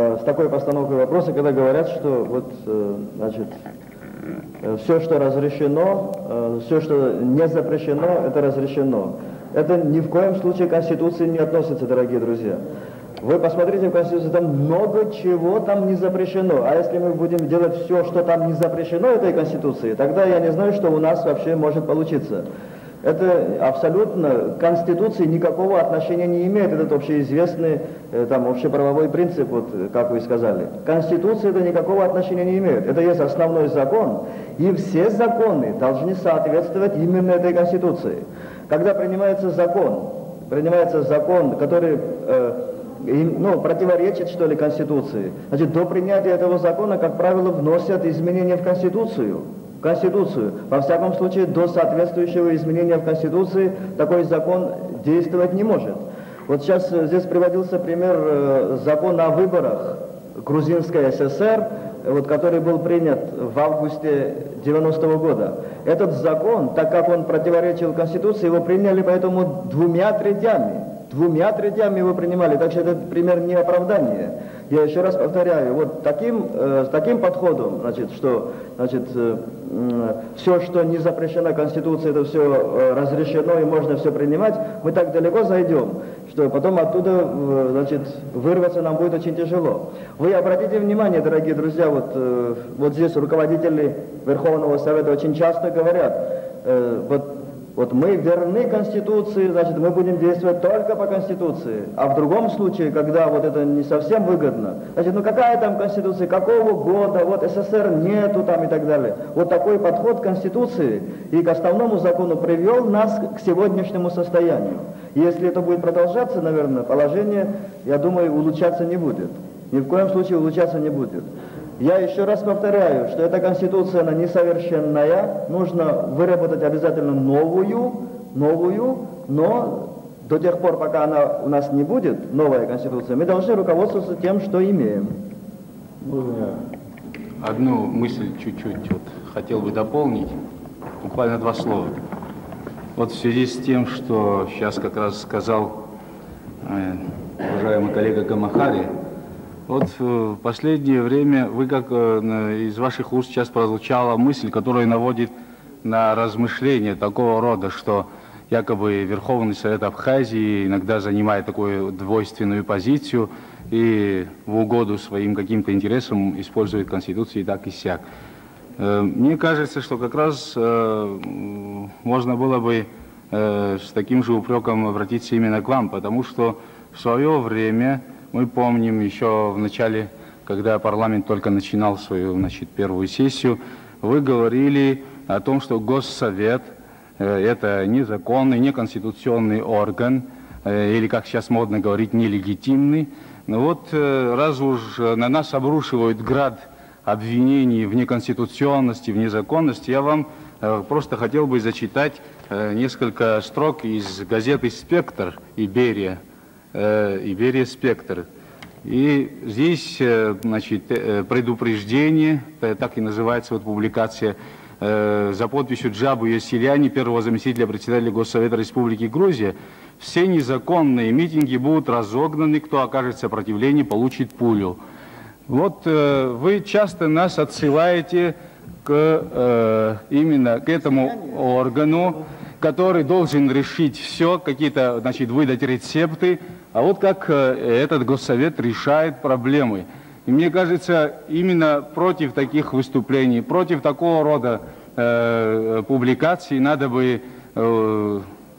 когда говорят, что вот, значит, все, что разрешено, все, что не запрещено, это разрешено. Это ни в коем случае к Конституции не относится, дорогие друзья. Вы посмотрите в Конституции, там много чего там не запрещено. А если мы будем делать все, что там не запрещено этой Конституции, тогда я не знаю, что у нас вообще может получиться. Это абсолютно к Конституции никакого отношения не имеет, этот общеизвестный, там, общеправовой принцип, вот, как вы сказали. Конституция это никакого отношения не имеет. Это есть основной закон, и все законы должны соответствовать именно этой Конституции. Когда принимается закон, который противоречит, что ли, Конституции, значит, до принятия этого закона, как правило, вносят изменения в Конституцию. Во всяком случае, до соответствующего изменения в Конституции такой закон действовать не может. Вот сейчас здесь приводился пример закона о выборах Грузинской ССР, вот, который был принят в августе 90-го года. Этот закон, так как он противоречил Конституции, его приняли поэтому 2/3. 2/3 его принимали, так что этот пример не оправдание. Я еще раз повторяю, вот с таким подходом, значит, что все, что не запрещено Конституцией, это все разрешено и можно все принимать, мы так далеко зайдем, что потом оттуда, значит, вырваться нам будет очень тяжело. Вы обратите внимание, дорогие друзья, вот здесь руководители Верховного Совета очень часто говорят, вот мы верны Конституции, значит, мы будем действовать только по Конституции. А в другом случае, когда вот это не совсем выгодно, значит, какая там Конституция, какого года, вот СССР нету там и так далее. Вот такой подход к Конституции и к основному закону привел нас к сегодняшнему состоянию. И если это будет продолжаться, наверное, положение, я думаю, улучшаться не будет. Ни в коем случае улучшаться не будет. Я еще раз повторяю, что эта Конституция, она несовершенная, нужно выработать обязательно новую, но до тех пор, пока она у нас не будет, новая Конституция, мы должны руководствоваться тем, что имеем. Одну мысль чуть-чуть хотел бы дополнить, буквально 2 слова. Вот в связи с тем, что сейчас как раз сказал уважаемый коллега Гамахари, вот в последнее время из ваших уст сейчас прозвучала мысль, которая наводит на размышления такого рода, что якобы Верховный Совет Абхазии иногда занимает такую двойственную позицию и в угоду своим каким-то интересам использует Конституцию и так и сяк. Мне кажется, что как раз можно было бы с таким же упреком обратиться именно к вам, потому что в свое время, мы помним еще в начале, когда парламент только начинал свою, первую сессию, вы говорили о том, что Госсовет это незаконный, неконституционный орган, или, как сейчас модно говорить, нелегитимный. Но вот раз уж на нас обрушивают град обвинений в неконституционности, в незаконности, я вам просто хотел бы зачитать несколько строк из газеты «Спектр» Иберия «Спектр». И здесь, предупреждение, так и называется публикация, за подписью Джабу Ясиляни, первого заместителя председателя Госсовета Республики Грузия: все незаконные митинги будут разогнаны, кто окажет сопротивление, получит пулю. Вот вы часто нас отсылаете именно к этому органу, который должен решить все, какие-то, выдать рецепты. А вот как этот Госсовет решает проблемы. И мне кажется, именно против таких выступлений, против такого рода публикаций надо бы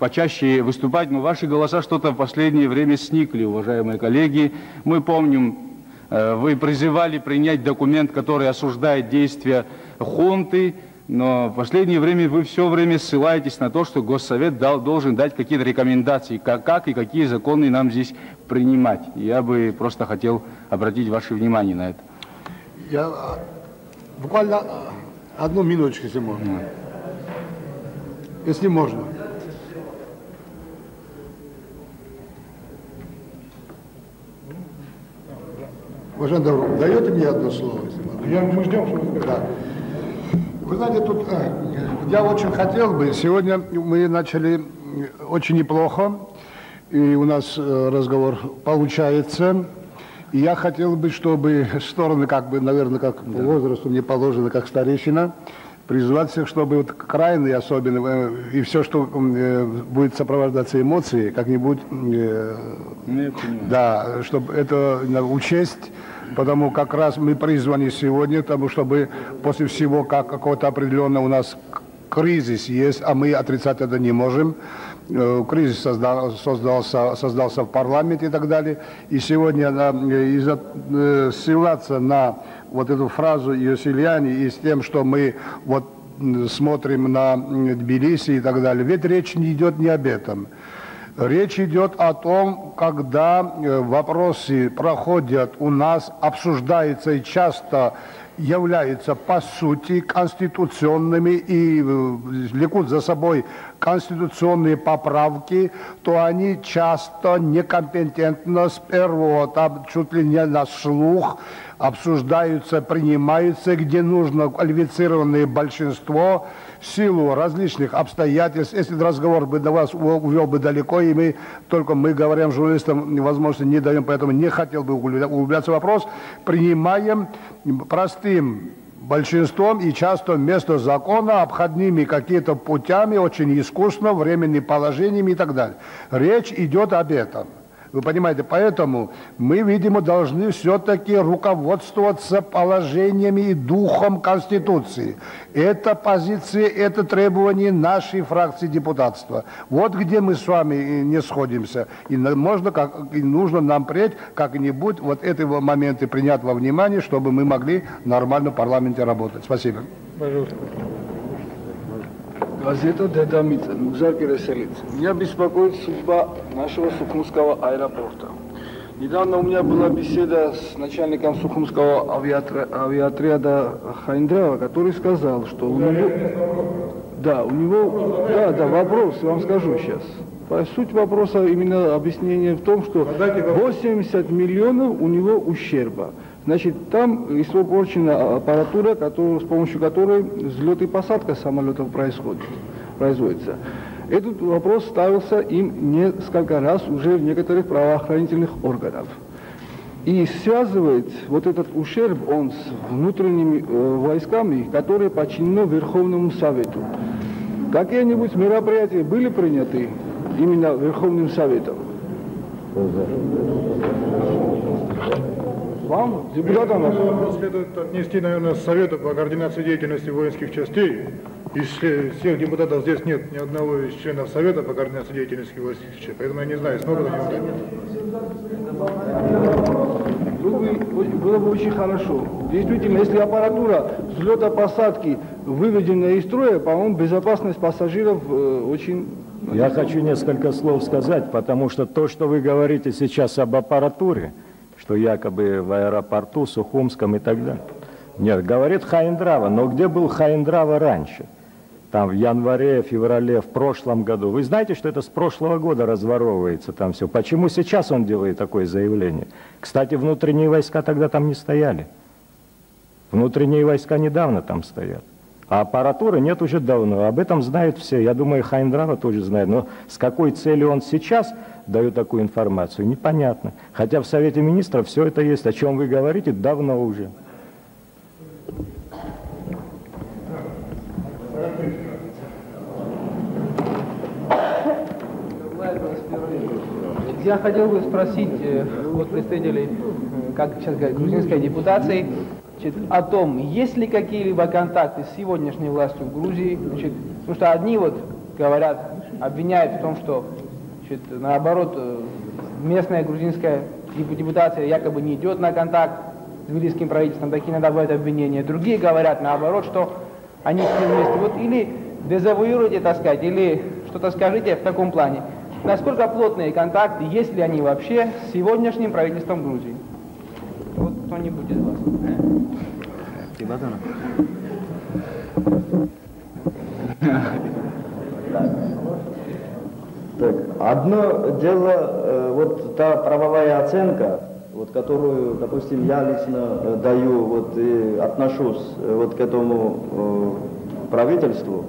почаще выступать, но ваши голоса что-то в последнее время сникли, уважаемые коллеги. Мы помним, вы призывали принять документ, который осуждает действия хунты, но в последнее время вы все время ссылаетесь на то, что Госсовет должен дать какие-то рекомендации, как и какие законы нам здесь принимать. Я бы просто хотел обратить ваше внимание на это. Я буквально одну минуточку, если можно. Если можно. Уважаемый Давров, даете мне одно слово? Мы ждем, что вы скажете. Да. Вы знаете, тут я очень хотел бы, сегодня мы начали очень неплохо, и у нас разговор получается. И я хотел бы, чтобы стороны, как бы, наверное, как по возрасту мне положено, как старейшина, призвать всех, чтобы вот крайне особенно, и все, что будет сопровождаться эмоцией, как-нибудь, да, чтобы это учесть, потому как раз мы призваны сегодня, потому чтобы после всего, как какой-то определенный у нас кризис есть, а мы отрицать это не можем. Кризис создался в парламенте и так далее. И сегодня ссылаться на вот эту фразу Иосильяни и с тем, что мы вот смотрим на Тбилиси и так далее. Ведь речь не идет не об этом. Речь идет о том, когда вопросы проходят у нас, обсуждаются и часто являются по сути конституционными и влекут за собой конституционные поправки, то они часто некомпетентно с первого, там чуть ли не на слух обсуждаются, принимаются, где нужно квалифицированное большинство в силу различных обстоятельств. Если разговор бы до вас увел бы далеко, и мы говорим журналистам, возможно, не даем, поэтому не хотел бы углубляться в вопрос, принимаем простым большинством и часто вместо закона обходными какими-то путями, очень искусно, временными положениями и так далее. Речь идет об этом. Вы понимаете, поэтому мы, видимо, должны все-таки руководствоваться положениями и духом Конституции. Это позиция, это требование нашей фракции депутатства. Вот где мы с вами не сходимся. И нужно нам впредь как-нибудь вот эти моменты принять во внимание, чтобы мы могли нормально в парламенте работать. Спасибо. Пожалуйста. Газета «Дедамица», Нугзар Переселец. Меня беспокоит судьба нашего Сухумского аэропорта. Недавно у меня была беседа с начальником Сухумского авиаотряда Хайндрава, который сказал, что у него... вопрос, я вам скажу сейчас. Суть вопроса, именно объяснение в том, что 80 миллионов у него ущерба. Значит, там испорчена аппаратура, с помощью которой взлет и посадка самолетов производится. Этот вопрос ставился им несколько раз уже в некоторых правоохранительных органах. И связывает вот этот ущерб он с внутренними войсками, которые подчинены Верховному Совету. Какие-нибудь мероприятия были приняты именно Верховным Советом? Вам, депутатам, следует отнести, наверное, Совету по координации деятельности воинских частей. Из всех депутатов здесь нет ни одного из членов Совета по координации деятельности воинских частей. Поэтому я не знаю, смогу ли они Было бы очень хорошо. Действительно, если аппаратура взлета посадки выведена из строя, по-моему, безопасность пассажиров очень... Я хочу несколько слов сказать, потому что то, что вы говорите сейчас об аппаратуре, что якобы в аэропорту, Сухумском и так далее. Нет, говорит Хайндрава, но где был Хайндрава раньше? Там в январе, феврале, в прошлом году. Вы знаете, что это с прошлого года разворовывается там все? Почему сейчас он делает такое заявление? Кстати, внутренние войска тогда там не стояли. Внутренние войска недавно там стоят. А аппаратуры нет уже давно. Об этом знают все. Я думаю, Хайндрава тоже знает. Но с какой целью он сейчас дает такую информацию, непонятно. Хотя в Совете Министров все это есть. О чем вы говорите, давно уже. Я хотел бы спросить вот представителей, как сейчас говорят, грузинской депутации, о том, есть ли какие-либо контакты с сегодняшней властью в Грузии, потому что одни вот говорят, обвиняют в том, что наоборот местная грузинская депутация якобы не идет на контакт с тбилисским правительством, такие иногда бывают обвинения. Другие говорят наоборот, что они с ним вместе. Вот или дезавуируйте, так сказать, или что-то скажите в таком плане. Насколько плотные контакты, есть ли они вообще с сегодняшним правительством Грузии? Вот кто-нибудь из вас. Так, одно дело, вот та правовая оценка, вот, которую, допустим, я лично даю вот, и отношусь вот, к этому правительству.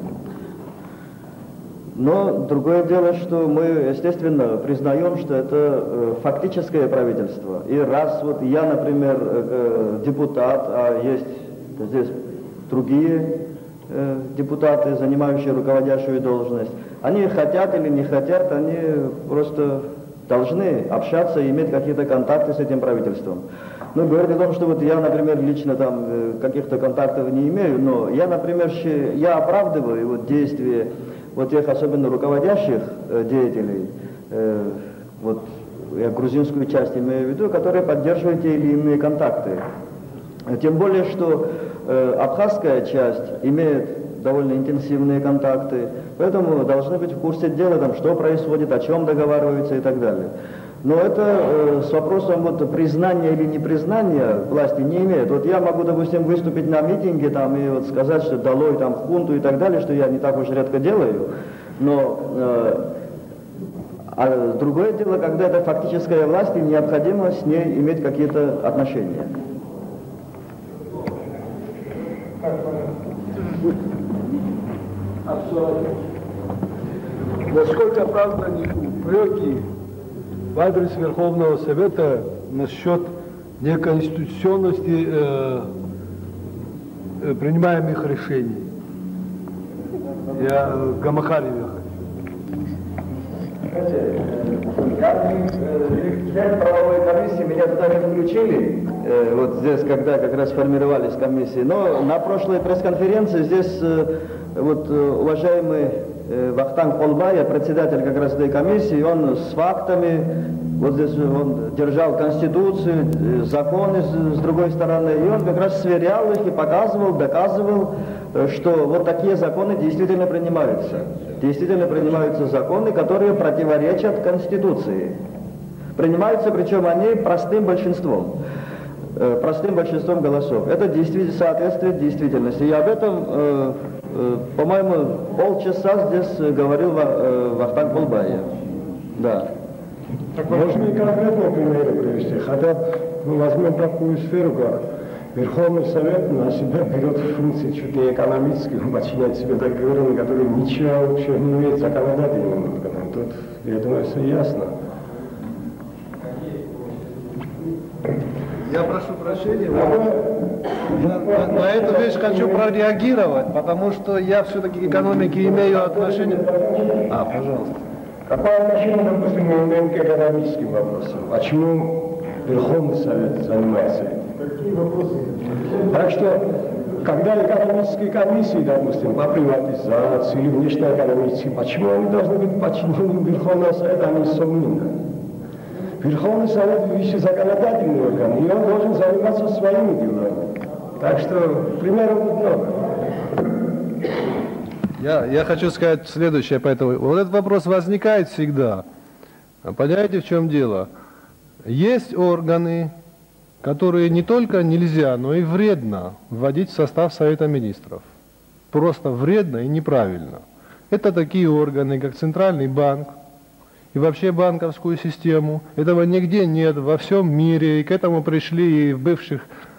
Но другое дело, что мы, естественно, признаем, что это фактическое правительство. И раз вот я, например, депутат, а есть здесь другие депутаты, занимающие руководящую должность, они хотят или не хотят, они просто должны общаться и иметь какие-то контакты с этим правительством. Ну, говорить о том, что вот я, например, лично там каких-то контактов не имею, но я, например, я оправдываю вот действия вот тех особенно руководящих деятелей, вот я грузинскую часть имею в виду, которые поддерживают те или иные контакты. Тем более, что абхазская часть имеет довольно интенсивные контакты, поэтому должны быть в курсе дела, там, что происходит, о чем договариваются и так далее. Но это с вопросом вот, признания или непризнания власти не имеет. Вот я могу, допустим, выступить на митинге там, и вот сказать, что долой там, хунту и так далее, что я не так уж редко делаю, но а другое дело, когда это фактическая власть, и необходимо с ней иметь какие-то отношения. Насколько оправданы упреки в адрес Верховного Совета насчет неконституционности принимаемых решений? Я Гамахариевых. Как член правовой комиссии меня туда не включили, вот здесь, когда как раз формировались комиссии, но на прошлой пресс-конференции здесь вот уважаемый Вахтанг Полбая, председатель как раз этой комиссии, он с фактами, вот здесь он держал конституцию, законы с другой стороны, и он как раз сверял их и показывал, доказывал, что вот такие законы действительно принимаются. Действительно принимаются законы, которые противоречат Конституции. Принимаются, причем они простым большинством голосов. Это действительно соответствует действительности. И об этом, по-моему, полчаса здесь говорил Вахтанг Полбая. Да. Так можно и конкретные примеры привести. Хотя мы возьмем такую сферу, как Верховный Совет на себя берет функции чуть ли экономические, подчиняет себе договоры, которые ничего вообще не имеют законодательным органом. Тут, я думаю, все ясно. Я прошу прощения, на эту вещь хочу прореагировать, потому что я все-таки к экономике имею отношение. Пожалуйста. Какое отношение, допустим, мы имеем к экономическим вопросам? Почему Верховный Совет занимается этим? Какие вопросы? Так что, когда экономические комиссии, допустим, по приватизации или внешнеэкономические, почему они должны быть подчинены Верховному Совету, а не Совмина? Верховный Совет высший законодательный орган, и он должен заниматься своими делами. Так что примеров тут много. Я хочу сказать следующее по этому. Вот этот вопрос возникает всегда. Понимаете, в чем дело? Есть органы, которые не только нельзя, но и вредно вводить в состав Совета Министров. Просто вредно и неправильно. Это такие органы, как Центральный банк и вообще банковскую систему. Этого нигде нет во всем мире, и к этому пришли и в бывших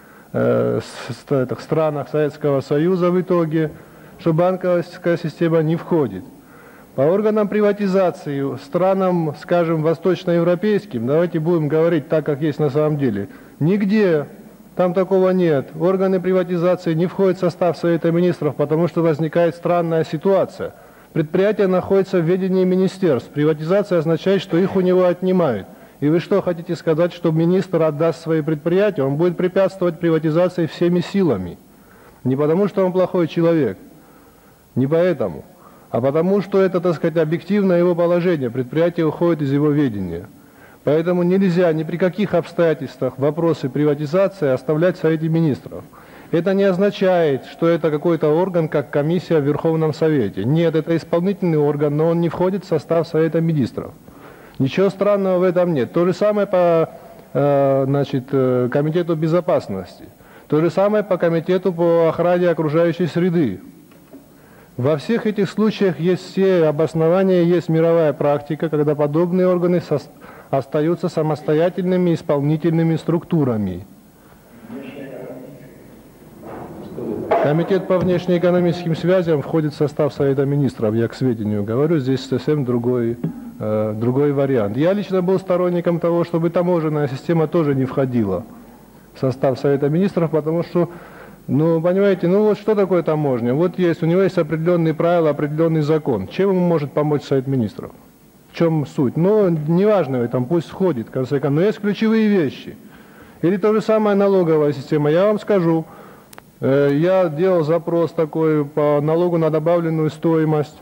странах Советского Союза в итоге, что банковская система не входит. По органам приватизации, странам, скажем, восточноевропейским, давайте будем говорить так, как есть на самом деле, нигде там такого нет. Органы приватизации не входят в состав Совета Министров, потому что возникает странная ситуация. Предприятие находится в ведении министерств. Приватизация означает, что их у него отнимают. И вы что, хотите сказать, что министр отдаст свои предприятия? Он будет препятствовать приватизации всеми силами. Не потому, что он плохой человек. Не поэтому. а потому что это, так сказать, объективное его положение, предприятие уходит из его ведения. Поэтому нельзя ни при каких обстоятельствах вопросы приватизации оставлять в Совете Министров. Это не означает, что это какой-то орган, как комиссия в Верховном Совете. Нет, это исполнительный орган, но он не входит в состав Совета Министров. Ничего странного в этом нет. То же самое по Комитету безопасности. То же самое по Комитету по охране окружающей среды. Во всех этих случаях есть все обоснования, есть мировая практика, когда подобные органы остаются самостоятельными исполнительными структурами. Комитет по внешнеэкономическим связям входит в состав Совета Министров, я к сведению говорю, здесь совсем другой вариант. Я лично был сторонником того, чтобы таможенная система тоже не входила в состав Совета Министров, потому что, ну, понимаете, ну вот что такое таможня? Вот есть, у него есть определенные правила, определенный закон. Чем ему может помочь Совет Министров? В чем суть? Ну, неважно, там пусть входит, в конце концов, но есть ключевые вещи. Или то же самое налоговая система. Я вам скажу, я делал запрос такой по налогу на добавленную стоимость.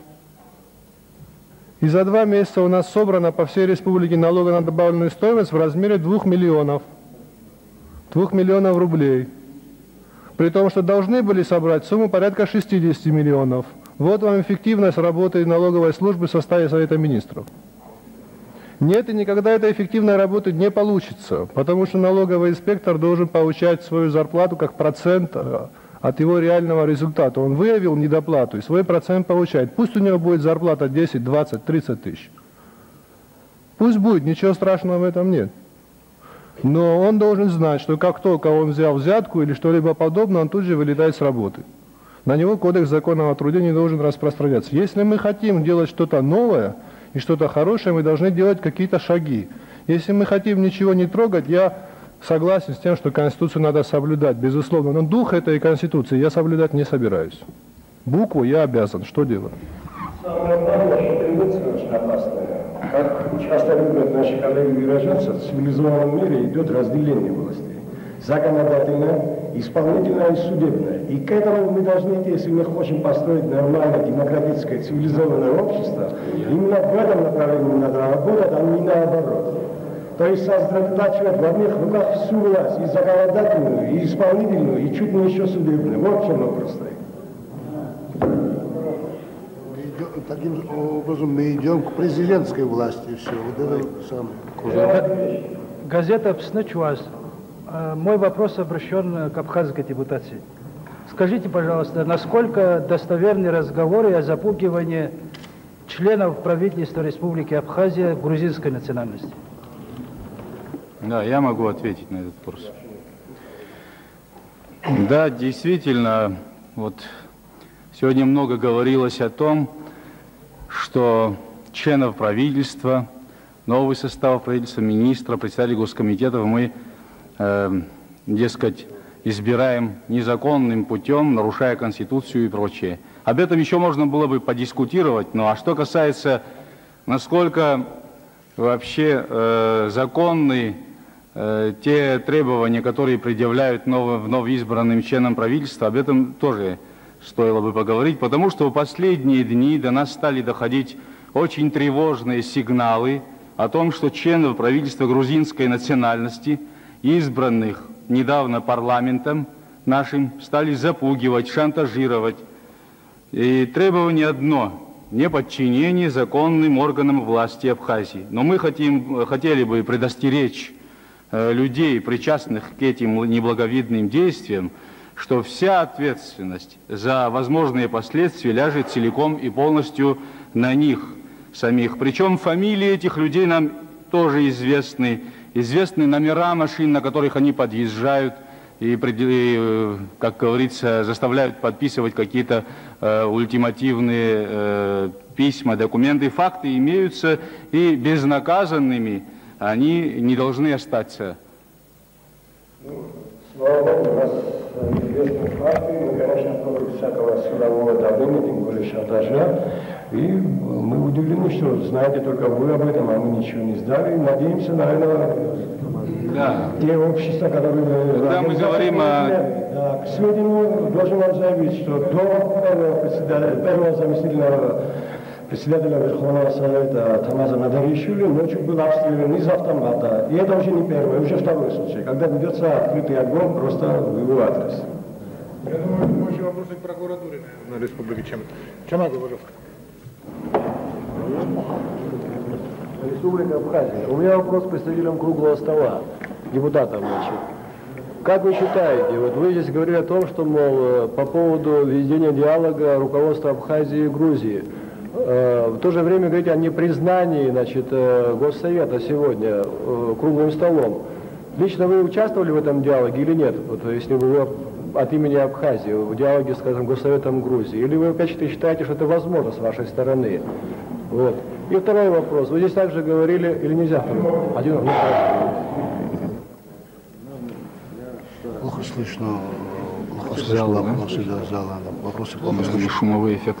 И за 2 месяца у нас собрано по всей республике налога на добавленную стоимость в размере 2 миллионов. 2 миллионов рублей. При том, что должны были собрать сумму порядка 60 миллионов. Вот вам эффективность работы налоговой службы в составе Совета Министров. Нет, и никогда этой эффективной работы не получится, потому что налоговый инспектор должен получать свою зарплату как процент от его реального результата. Он выявил недоплату и свой процент получает. Пусть у него будет зарплата 10, 20, 30 тысяч. Пусть будет, ничего страшного в этом нет. Но он должен знать, что как только он взял взятку или что-либо подобное, он тут же вылетает с работы. На него Кодекс законов о труде не должен распространяться. Если мы хотим делать что-то новое и что-то хорошее, мы должны делать какие-то шаги. Если мы хотим ничего не трогать, я согласен с тем, что Конституцию надо соблюдать, безусловно. Но дух этой Конституции я соблюдать не собираюсь. Букву я обязан. Что делать? Самое главное, что тенденция очень опасная. Как часто любят наши коллеги выражаться, в цивилизованном мире идет разделение властей. Законодательная, исполнительная и судебная. И к этому мы должны идти, если мы хотим построить нормальное, демократическое, цивилизованное общество. Именно в этом направлении надо работать, а не наоборот. То есть сосредотачивать в одних руках всю власть, и законодательную, и исполнительную, и чуть не еще судебную. Вот в чем вопрос стоит. Таким образом мы идем к президентской власти. Все. Вот это самое. Газета «Псночуаз». Мой вопрос обращен к абхазской депутации. Скажите, пожалуйста, насколько достоверны разговоры о запугивании членов правительства Республики Абхазия грузинской национальности? Да, я могу ответить на этот вопрос. Да, действительно, вот сегодня много говорилось о том, что членов правительства, новый состав правительства, министра, председателей госкомитетов мы, дескать, избираем незаконным путем, нарушая Конституцию и прочее. Об этом еще можно было бы подискутировать, но а что касается, насколько вообще законны те требования, которые предъявляют вновь избранным членам правительства, об этом тоже стоило бы поговорить, потому что в последние дни до нас стали доходить очень тревожные сигналы о том, что членов правительства грузинской национальности, избранных недавно парламентом нашим, стали запугивать, шантажировать. И требование одно – неподчинение законным органам власти Абхазии. Но мы хотели бы предостеречь людей, причастных к этим неблаговидным действиям, что вся ответственность за возможные последствия ляжет целиком и полностью на них самих. Причем фамилии этих людей нам тоже известны. Известны номера машин, на которых они подъезжают и, как говорится, заставляют подписывать какие-то ультимативные письма, документы. Факты имеются, и безнаказанными они не должны остаться. Слава Богу, у нас известны факты, мы, конечно, против всякого силового давления, тем более шантажа. И мы удивлены, что знаете только вы об этом, а мы ничего не знали. Надеемся, наверное, те общества, которые... Когда мы говорим о... К сведению, должен вам заявить, что до первого заместителя председателя Верховного Совета Тамаза Надаришвили ночью был обстрелян из автомата. И это уже не первый, уже второй случай, когда ведется открытый огонь просто в его адрес. Я думаю, это больше вопросы к прокуратуре, наверное, республики, чем Чамагу, пожалуйста. Республика Абхазия. У меня вопрос к представителям круглого стола, депутатам, значит. Как вы считаете, вот вы здесь говорили о том, что, мол, по поводу ведения диалога руководства Абхазии и Грузии, в то же время говорите о непризнании, значит, Госсовета сегодня круглым столом. Лично вы участвовали в этом диалоге или нет? Вот, если вы от имени Абхазии, в диалоге, скажем, Госсоветом Грузии? Или вы опять считаете, что это возможно с вашей стороны? Вот. И второй вопрос. Вы здесь также говорили, или нельзя? Один вопрос. Плохо слышно, вопросы до зала. Вопросы плохо слышно. Шумовой эффект.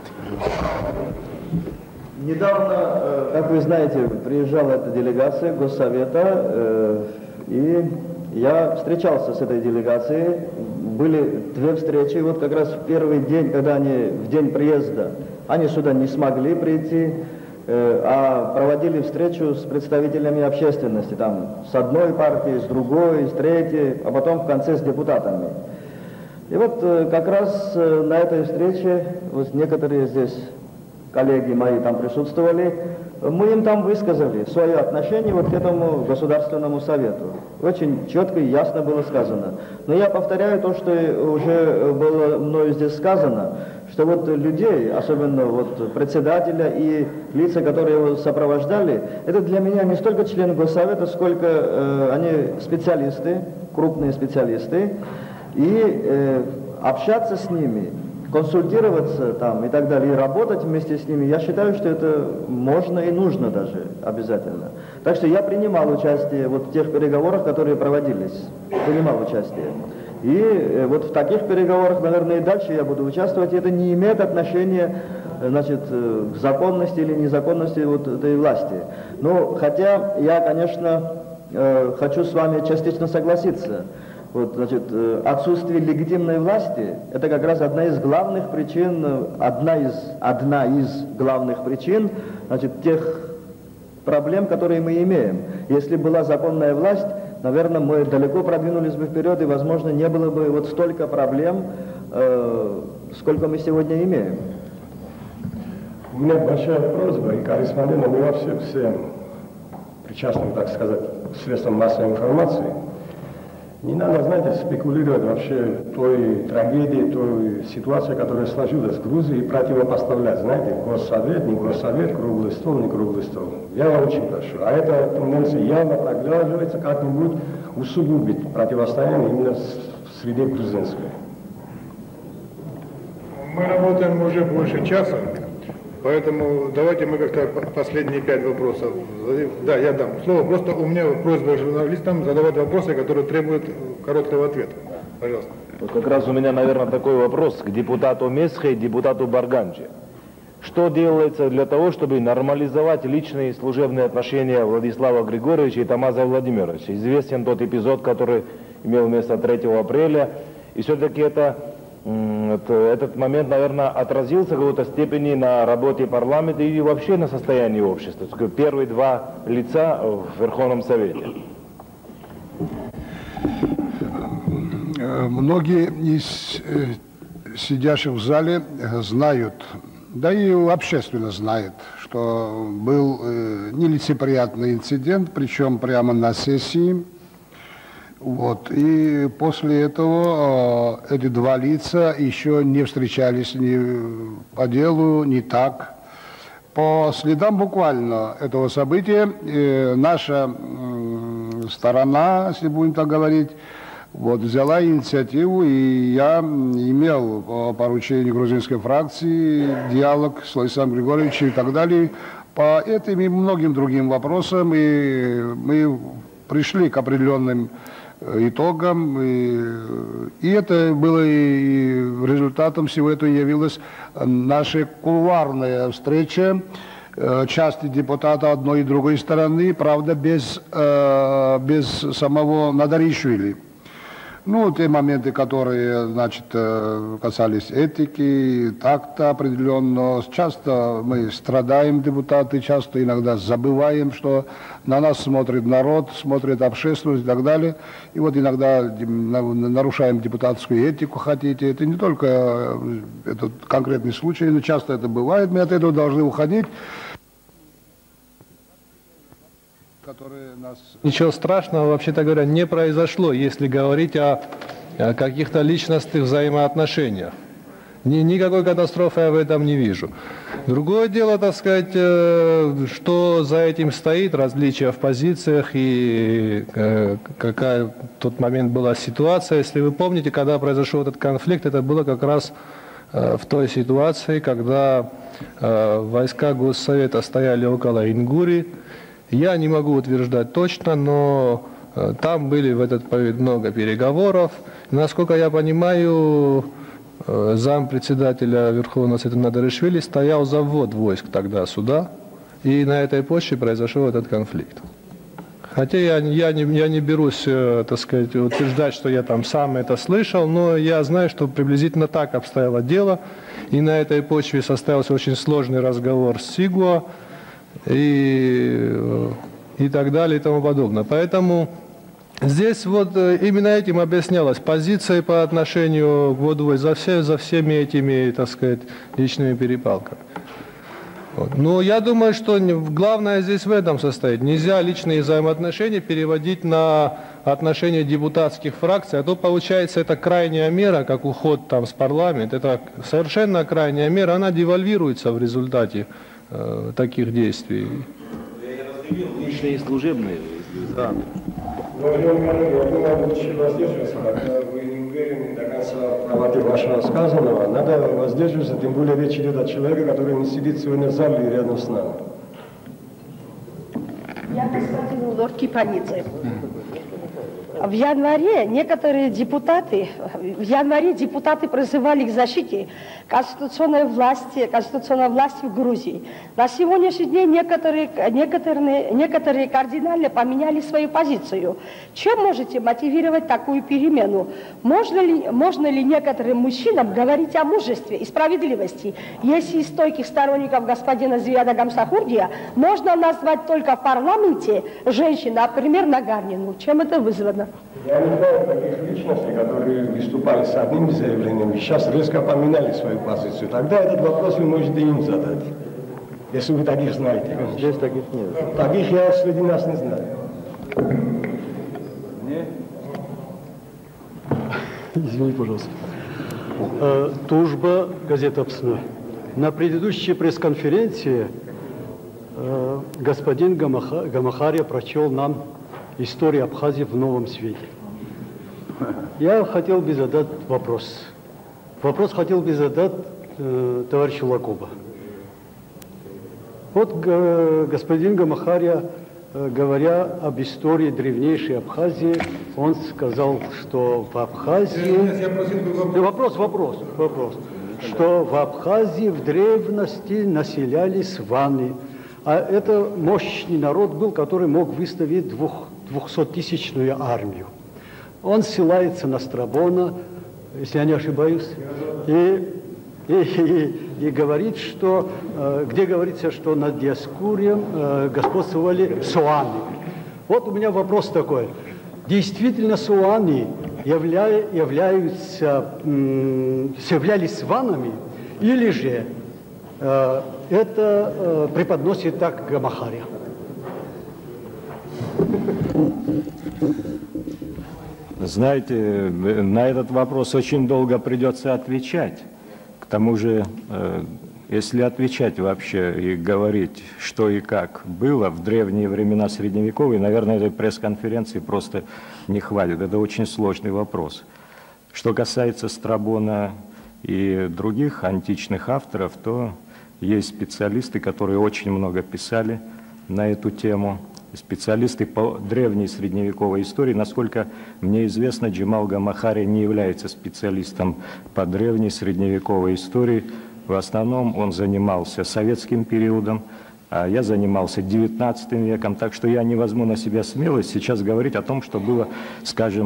Недавно, как вы знаете, приезжала эта делегация Госсовета, и я встречался с этой делегацией. Были две встречи, вот как раз в первый день, когда они, в день приезда, они сюда не смогли прийти, а проводили встречу с представителями общественности, там, с одной партии, с другой, с третьей, а потом в конце с депутатами. И вот как раз на этой встрече, вот некоторые здесь коллеги мои там присутствовали, мы им там высказали свое отношение вот к этому Государственному Совету. Очень четко и ясно было сказано. Но я повторяю то, что уже было мною здесь сказано, что вот людей, особенно вот председателя и лица, которые его сопровождали, это для меня не столько члены Госсовета, сколько они специалисты, крупные специалисты, и общаться с ними, консультироваться там и так далее, и работать вместе с ними, я считаю, что это можно и нужно даже обязательно. Так что я принимал участие вот в тех переговорах, которые проводились, принимал участие. И вот в таких переговорах, наверное, и дальше я буду участвовать, и это не имеет отношения, значит, к законности или незаконности вот этой власти. Но хотя я, конечно, хочу с вами частично согласиться. Вот, значит, отсутствие легитимной власти – это как раз одна из главных причин, одна из главных причин, значит, тех проблем, которые мы имеем. Если была законная власть, наверное, мы далеко продвинулись бы вперед, и, возможно, не было бы вот столько проблем, сколько мы сегодня имеем. У меня большая просьба, и корреспондентам, и вообще всем причастным, так сказать, средствам массовой информации. Не надо, знаете, спекулировать вообще той трагедией, той ситуацией, которая сложилась в Грузии, и противопоставлять, знаете, Госсовет, не Госсовет, круглый стол, не круглый стол. Я вам очень прошу. А эта тенденция явно проглядывается, как-нибудь усугубить противостояние именно в среде грузинской. Мы работаем уже больше часа, поэтому давайте мы как-то последние 5 вопросов зададим. Да, я дам слово. Просто у меня просьба журналистам задавать вопросы, которые требуют короткого ответа. Пожалуйста. Вот как раз у меня, наверное, такой вопрос к депутату Месхе и депутату Барганджи. Что делается для того, чтобы нормализовать личные и служебные отношения Владислава Григорьевича и Тамаза Владимировича? Известен тот эпизод, который имел место 3 апреля, и все-таки этот момент, наверное, отразился в какой-то степени на работе парламента и вообще на состоянии общества. Первые 2 лица в Верховном Совете. Многие из сидящих в зале знают, да и общественно знает, что был нелицеприятный инцидент, причем прямо на сессии. Вот. И после этого эти 2 лица еще не встречались ни по делу, ни так. По следам буквально этого события наша сторона, если будем так говорить, вот, взяла инициативу, и я имел по поручению грузинской фракции диалог с Владиславом Григорьевичем и так далее по этим и многим другим вопросам, и мы пришли к определенным итогам, и это было и результатом всего этого явилась наша кулуарная встреча части депутата одной и другой стороны, правда, без самого Надаришвили. Ну, те моменты, которые, значит, касались этики, такта определенно. Часто мы страдаем, депутаты, часто иногда забываем, что на нас смотрит народ, смотрит общественность и так далее. И вот иногда нарушаем депутатскую этику, хотите. Это не только этот конкретный случай, но часто это бывает. Мы от этого должны уходить. Ничего страшного, вообще-то говоря, не произошло, если говорить о каких-то личностных взаимоотношениях. Никакой катастрофы я в этом не вижу. Другое дело, так сказать, что за этим стоит, различия в позициях и какая в тот момент была ситуация. Если вы помните, когда произошел этот конфликт, это было как раз в той ситуации, когда войска Госсовета стояли около Ингури. Я не могу утверждать точно, но там были в этот период много переговоров. Насколько я понимаю, зампредседателя Верховного Совета Надаришвили стоял за ввод войск тогда сюда, и на этой почве произошел этот конфликт. Хотя я не берусь, так сказать, утверждать, что я там сам это слышал, но я знаю, что приблизительно так обстояло дело, и на этой почве состоялся очень сложный разговор с Сигуа, и так далее и тому подобное. Поэтому здесь вот именно этим объяснялась позиция по отношению к Водовой за всеми этими, так сказать, личными перепалками. Вот. Но я думаю, что главное здесь в этом состоит. Нельзя личные взаимоотношения переводить на отношения депутатских фракций, а то получается это крайняя мера, как уход там с парламента. Это совершенно крайняя мера, она девальвируется в результате таких действий. Личные и служебные. Да. Я думаю, лучше воздерживаться, когда вы не уверены до конца в правоте вашего сказанного. Надо воздерживаться, тем более речь идет о человеке, который не сидит сегодня в зале рядом с нами. Я господину Лорки-Панидзе. В январе депутаты призывали к защите конституционной власти в Грузии. На сегодняшний день некоторые кардинально поменяли свою позицию. Чем можете мотивировать такую перемену? Можно ли некоторым мужчинам говорить о мужестве и справедливости, если из стойких сторонников господина Зияда Гамсахурдия можно назвать только в парламенте женщин, например, Нагарнину? Чем это вызвано? Я не знаю таких личностей, которые выступали с одним заявлением и сейчас резко поменяли свою позицию. Тогда этот вопрос вы можете им задать, если вы таких знаете. Здесь таких нет. Таких я среди нас не знаю. Извините, пожалуйста. Тужба, газета «Псна». На предыдущей пресс-конференции господин Гамахария прочел нам историю Абхазии в новом свете. Я хотел бы задать вопрос. Вопрос хотел бы задать товарищу Лакоба. Вот господин Гамахария, говоря об истории древнейшей Абхазии, он сказал, что в Абхазии... Вопрос. Что в Абхазии в древности населялись ваны. А это мощный народ был, который мог выставить 200-тысячную армию. Он ссылается на Страбона, если я не ошибаюсь, и говорит, что, где говорится, что над Диаскурием господствовали суаны. Вот у меня вопрос такой. Действительно суаны являлись ванами, или же это преподносит так Гамахария? Знаете, на этот вопрос очень долго придется отвечать. К тому же, если отвечать вообще и говорить, что и как было в древние времена средневековые, наверное, этой пресс-конференции просто не хватит. Это очень сложный вопрос. Что касается Страбона и других античных авторов, то есть специалисты, которые очень много писали на эту тему. Специалисты по древней средневековой истории. Насколько мне известно, Джамал Гамахария не является специалистом по древней средневековой истории. В основном он занимался советским периодом, а я занимался XIX веком. Так что я не возьму на себя смелость сейчас говорить о том, что было, скажем,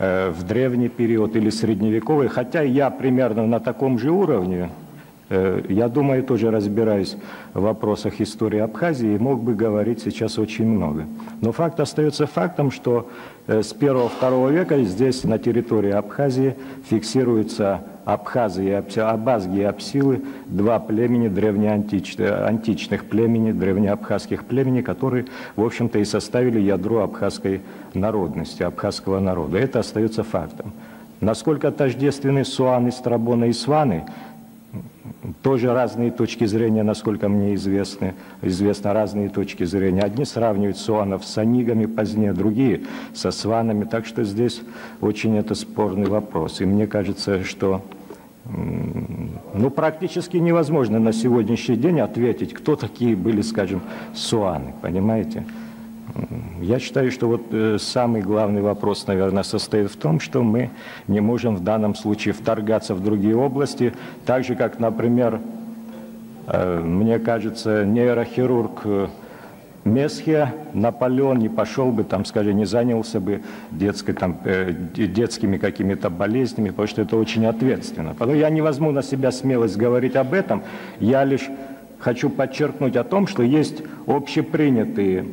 в древний период или средневековый, хотя я примерно на таком же уровне, я думаю, тоже разбираюсь в вопросах истории Абхазии и мог бы говорить сейчас очень много. Но факт остается фактом, что с 1-2 века здесь, на территории Абхазии, фиксируются абхазы, абазги и апсилы, два племени античных племени, древнеабхазских племени, которые, в общем-то, и составили ядро абхазской народности, абхазского народа. Это остается фактом. Насколько тождественны суаны, страбоны и сваны, тоже разные точки зрения, насколько мне известно разные точки зрения. Одни сравнивают суанов с анигами позднее, другие со сванами. Так что здесь очень это спорный вопрос. И мне кажется, что практически невозможно на сегодняшний день ответить, кто такие были, скажем, суаны, понимаете? Я считаю, что вот самый главный вопрос, наверное, состоит в том, что мы не можем в данном случае вторгаться в другие области, так же, как, например, мне кажется, нейрохирург Месхия, Наполеон не пошел бы, там, скажем, не занялся бы детскими какими-то болезнями, потому что это очень ответственно. Поэтому я не возьму на себя смелость говорить об этом, я лишь хочу подчеркнуть о том, что есть общепринятые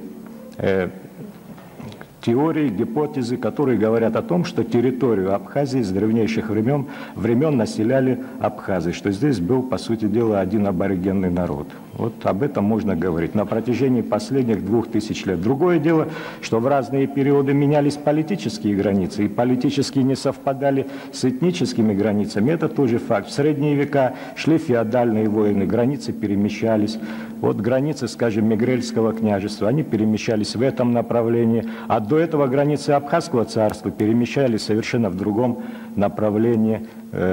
теории, гипотезы, которые говорят о том, что территорию Абхазии с древнейших времен населяли абхазы, что здесь был, по сути дела, один аборигенный народ. Вот об этом можно говорить на протяжении последних 2000 лет. Другое дело, что в разные периоды менялись политические границы, и политически не совпадали с этническими границами. Это тоже факт. В средние века шли феодальные войны, границы перемещались. Вот границы, скажем, Мегрельского княжества, они перемещались в этом направлении, а до этого границы Абхазского царства перемещались совершенно в другом направлении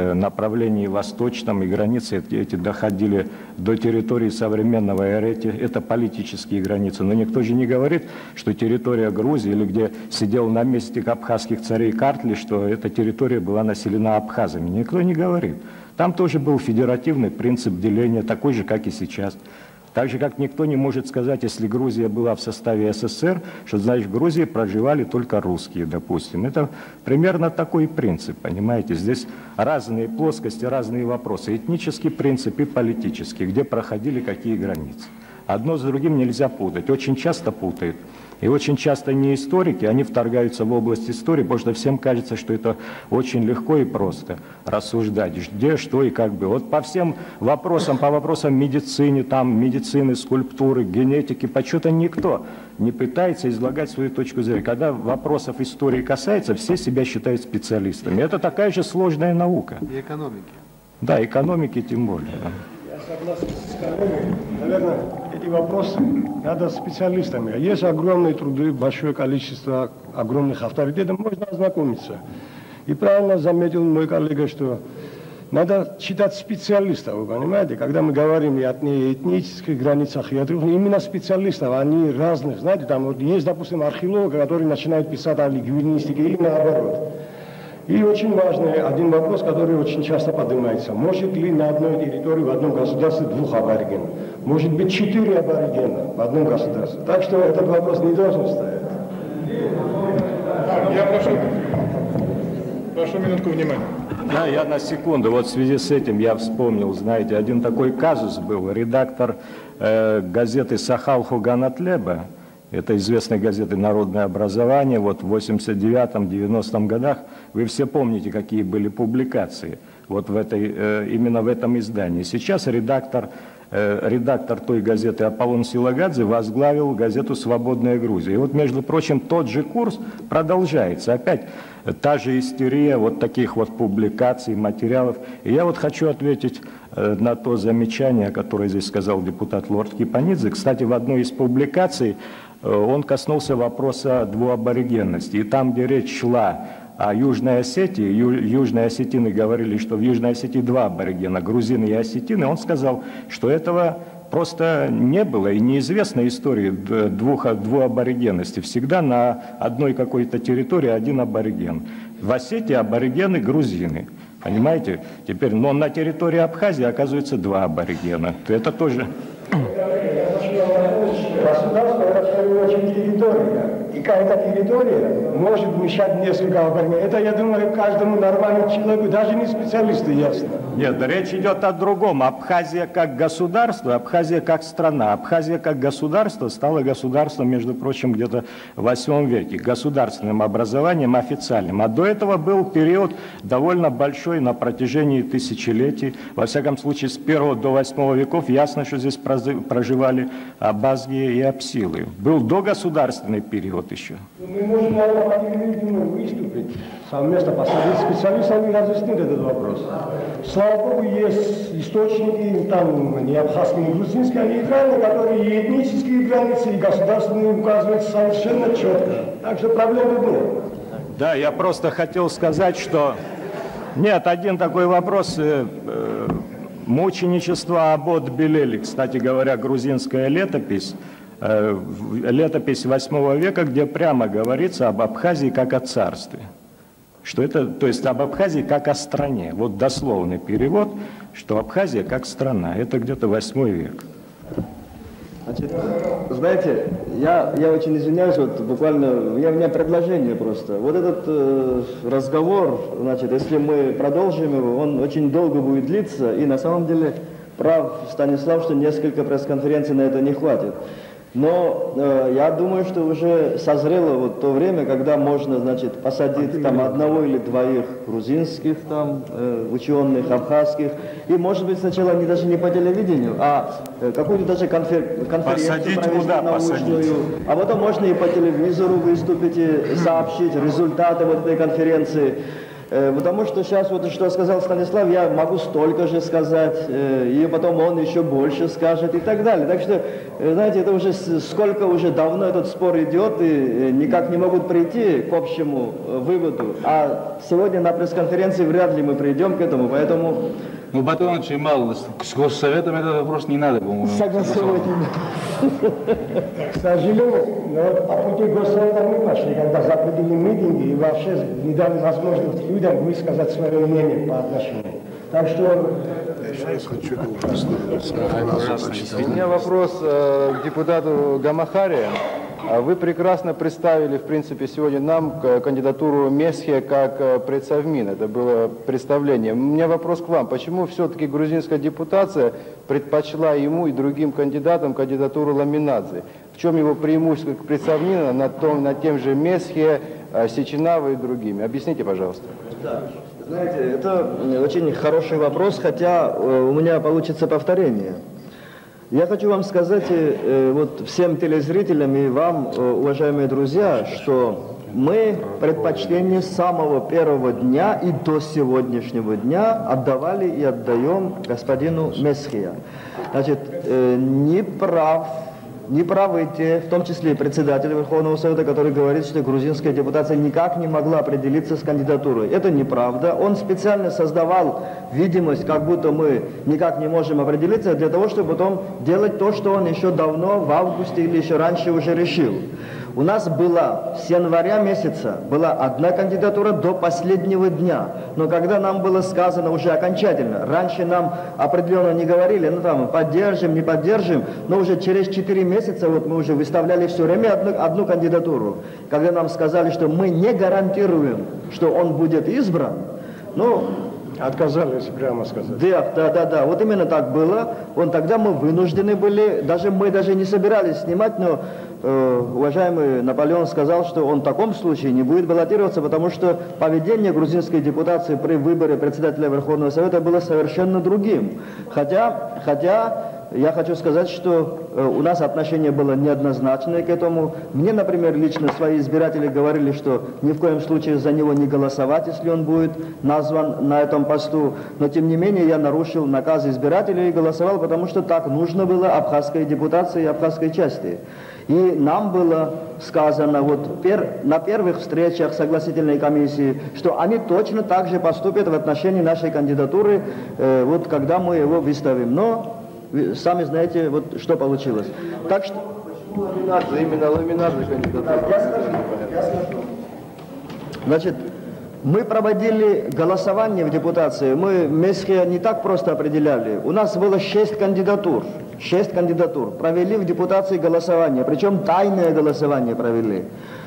восточном, и границы эти доходили до территории современного Иорети. Это политические границы. Но никто же не говорит, что территория Грузии, или где сидел наместник абхазских царей Картли, что эта территория была населена абхазами. Никто не говорит. Там тоже был федеративный принцип деления, такой же, как и сейчас. Так же, как никто не может сказать, если Грузия была в составе СССР, что, значит, в Грузии проживали только русские, допустим. Это примерно такой принцип, понимаете? Здесь разные плоскости, разные вопросы. Этнический принцип и политический, где проходили какие границы. Одно с другим нельзя путать. Очень часто путают. И очень часто не историки, они вторгаются в область истории, потому что всем кажется, что это очень легко и просто рассуждать, где, что и как бы. Вот по всем вопросам, по вопросам медицины, скульптуры, генетики, почему-то никто не пытается излагать свою точку зрения. Когда вопросов истории касается, все себя считают специалистами. Это такая же сложная наука. И экономики. Да, экономики тем более. Я согласен с коллегой. Наверное, эти вопросы надо специалистами. Есть огромные труды, большое количество огромных авторитетов, можно ознакомиться. И правильно заметил мой коллега, что надо читать специалистов, вы понимаете? Когда мы говорим и о этнических границах, именно специалистов, они разных, знаете, там вот есть, допустим, археологи, которые начинают писать о лингвистике или наоборот. И очень важный один вопрос, который очень часто поднимается. Может ли на одной территории, в одном государстве двух аборигенов? Может быть 4 аборигена в одном государстве? Так что этот вопрос не должен стоять. Я прошу минутку внимания. Да, я на секунду. Вот в связи с этим я вспомнил, знаете, один такой казус был. Редактор газеты «Сахал Хуганатлеба», это известной газеты «Народное образование», вот в 89-90 годах, вы все помните, какие были публикации вот именно в этом издании. Сейчас редактор той газеты Аполлон Силагадзе возглавил газету «Свободная Грузия». И вот, между прочим, тот же курс продолжается. Опять та же истерия вот таких вот публикаций, материалов. И я вот хочу ответить на то замечание, которое здесь сказал депутат Лорд Кипанидзе. Кстати, в одной из публикаций он коснулся вопроса двуаборигенности. И там, где речь шла о Южной Осетии, южные осетины говорили, что в Южной Осетии 2 аборигена, грузины и осетины, он сказал, что этого просто не было и неизвестной истории двуаборигенности. Всегда на одной какой-то территории один абориген. В Осетии аборигены грузины. Понимаете? Теперь, но на территории Абхазии оказывается 2 аборигена. Это тоже... Государство – это в первую очередь территория. какая-то территория может вмещать несколько оборудований. Это, я думаю, каждому нормальному человеку, даже не специалисту, ясно. Нет, да речь идет о другом. Абхазия как государство, Абхазия как страна. Абхазия как государство стала государством, между прочим, где-то в 8 веке, государственным образованием официальным. А до этого был период довольно большой на протяжении тысячелетий. Во всяком случае, с 1 до 8 веков ясно, что здесь проживали абазги и апсилы. Был догосударственный период еще. Мы можем, наверное, по телевидению выступить, совместно посмотреть специалистами и разъяснить этот вопрос. Слава Богу, есть источники, там не абхазские, не грузинские, а нейтральные, которые и этнические границы, и государственные указывают совершенно четко. Так что проблемы нет. Да, я просто хотел сказать, что... Нет, один такой вопрос. Мученичество Абод Белели, кстати говоря, грузинская летопись 8 века, где прямо говорится об Абхазии как о царстве. Что это, то есть об Абхазии как о стране. Вот дословный перевод, что Абхазия как страна. Это где-то 8 век. Значит, знаете, я очень извиняюсь, вот буквально, у меня предложение просто. Вот этот разговор, значит, если мы продолжим его, он очень долго будет длиться, и на самом деле прав Станислав, что несколько пресс-конференций на это не хватит. Но я думаю, что уже созрело вот то время, когда можно, значит, посадить там одного или двоих грузинских там ученых, абхазских, и может быть сначала они даже не по телевидению, а какую-то даже конференцию провести научную, а потом можно и по телевизору выступить и сообщить результаты вот этой конференции. Потому что сейчас, вот что сказал Станислав, я могу столько же сказать, и потом он еще больше скажет и так далее. Так что, знаете, это уже сколько уже давно этот спор идет, и никак не могут прийти к общему выводу. А сегодня на пресс-конференции вряд ли мы придем к этому, поэтому... Ну, Батон Чимал, с Госсоветом этот вопрос не надо, по-моему. Согласовать не надо. К сожалению, по пути Госсовета мы пошли, когда запретили митинги и вообще не дали возможность людям высказать свое мнение по отношению. Так что... У меня вопрос к депутату Гамахаре. Вы прекрасно представили, в принципе, сегодня нам кандидатуру Месхия как предсовмин. Это было представление. У меня вопрос к вам. Почему все-таки грузинская депутация предпочла ему и другим кандидатам кандидатуру Ламинадзе? В чем его преимущество как предсовмина над тем же Месхия, Сеченава и другими? Объясните, пожалуйста. Да. Знаете, это очень хороший вопрос, хотя у меня получится повторение. Я хочу вам сказать, вот всем телезрителям и вам, уважаемые друзья, что мы предпочтение с самого первого дня и до сегодняшнего дня отдавали и отдаем господину Месхия. Значит, не правы те, в том числе и председатель Верховного Совета, который говорит, что грузинская депутация никак не могла определиться с кандидатурой. Это неправда. Он специально создавал видимость, как будто мы никак не можем определиться, для того, чтобы потом делать то, что он еще давно, в августе или еще раньше уже решил. У нас была с января месяца была одна кандидатура до последнего дня. Но когда нам было сказано уже окончательно, раньше нам определенно не говорили, ну там поддержим, не поддержим, но уже через 4 месяца вот мы уже выставляли все время одну кандидатуру. Когда нам сказали, что мы не гарантируем, что он будет избран, ну... Отказались, прямо сказать. Да. Вот именно так было. Тогда мы вынуждены были, мы даже не собирались снимать, но уважаемый Наполеон сказал, что он в таком случае не будет баллотироваться, потому что поведение грузинской депутации при выборе председателя Верховного Совета было совершенно другим. Хотя я хочу сказать, что у нас отношение было неоднозначное к этому. Мне, например, лично свои избиратели говорили, что ни в коем случае за него не голосовать, если он будет назван на этом посту. Но, тем не менее, я нарушил наказ избирателей и голосовал, потому что так нужно было абхазской депутации и абхазской части. И нам было сказано на первых встречах согласительной комиссии, что они точно так же поступят в отношении нашей кандидатуры, когда мы его выставим. Но вы сами знаете, что получилось. Так что... Именно Ламинадзе кандидатура. Я скажу. Значит, мы проводили голосование в депутации. Мы Месхия не так просто определяли. У нас было 6 кандидатур. 6 кандидатур. Провели в депутации голосование. Причем тайное голосование провели.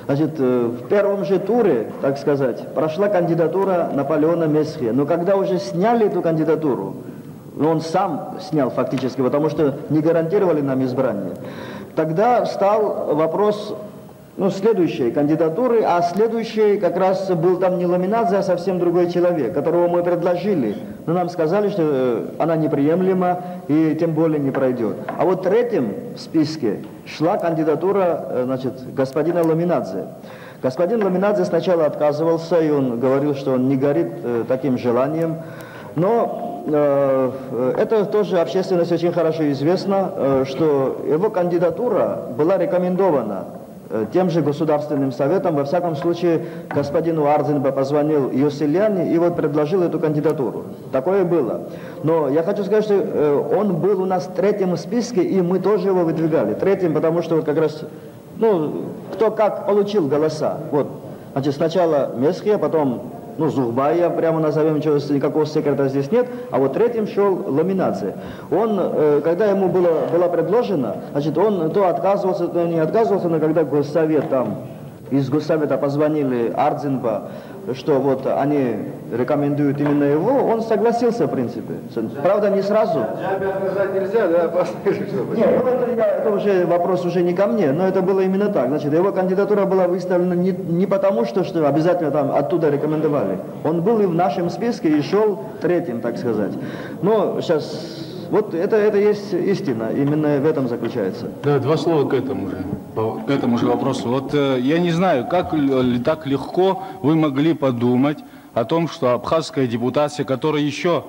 Значит, в первом же туре, так сказать, прошла кандидатура Наполеона Месхи. Но когда уже сняли эту кандидатуру, он сам снял фактически, потому что не гарантировали нам избрание, тогда стал вопрос следующей кандидатуры, а следующий как раз был там не Ламинадзе, а совсем другой человек, которого мы предложили. Но нам сказали, что она неприемлема и тем более не пройдет. А вот третьим в списке шла кандидатура, господина Ламинадзе. Господин Ламинадзе сначала отказывался, и он говорил, что он не горит таким желанием. Но это тоже общественности очень хорошо известно, что его кандидатура была рекомендована тем же Государственным Советом. Во всяком случае, господину Ардзинба позвонил Йосельяни и вот предложил эту кандидатуру. Такое было. Но я хочу сказать, что он был у нас третьим в списке, и мы тоже его выдвигали. Третьим, потому что вот как раз, кто как получил голоса. Вот, значит, сначала Месхи, потом Зухбая, прямо назовем, никакого секрета здесь нет, а вот третьим шел Ламинадзе. Он, когда ему было предложено, значит, он то отказывался, то не отказывался, но когда Госсовет из Госсовета позвонили Ардзинба, что вот они рекомендуют именно его, он согласился, в принципе. Правда, не сразу. Отказать нельзя, да? Нет, это уже вопрос уже не ко мне, но это было именно так. Значит, его кандидатура была выставлена не потому, что обязательно там оттуда рекомендовали. Он был и в нашем списке, и шел третьим, так сказать. Но сейчас... Вот это есть истина, именно в этом заключается. Да, два слова к этому же вопросу. Вот я не знаю, как так легко вы могли подумать о том, что абхазская депутация, которая еще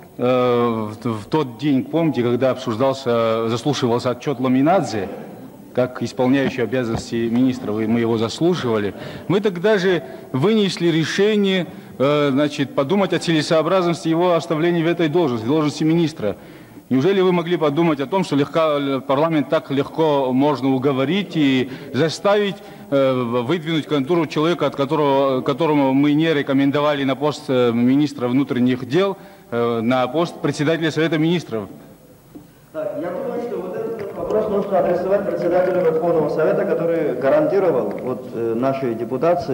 в тот день, помните, когда заслушивался отчет Ламинадзе, как исполняющий обязанности министра, мы его заслушивали, мы тогда же вынесли решение, подумать о целесообразности его оставления в этой должности министра. Неужели вы могли подумать о том, что парламент так легко можно уговорить и заставить выдвинуть кандидатуру человека, которому мы не рекомендовали на пост министра внутренних дел, на пост председателя Совета Министров? Так, я думаю, что вот этот вопрос нужно адресовать председателю Верховного Совета, который гарантировал нашей депутации,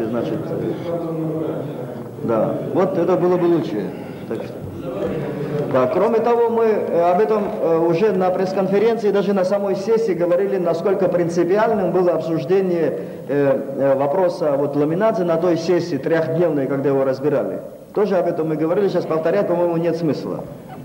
да, вот это было бы лучше. Так что. Да, кроме того, мы об этом уже на пресс-конференции, даже на самой сессии говорили, насколько принципиальным было обсуждение вопроса Ламинадзе на той сессии трехдневной, когда его разбирали. Тоже об этом мы говорили, сейчас повторять, по-моему, нет смысла.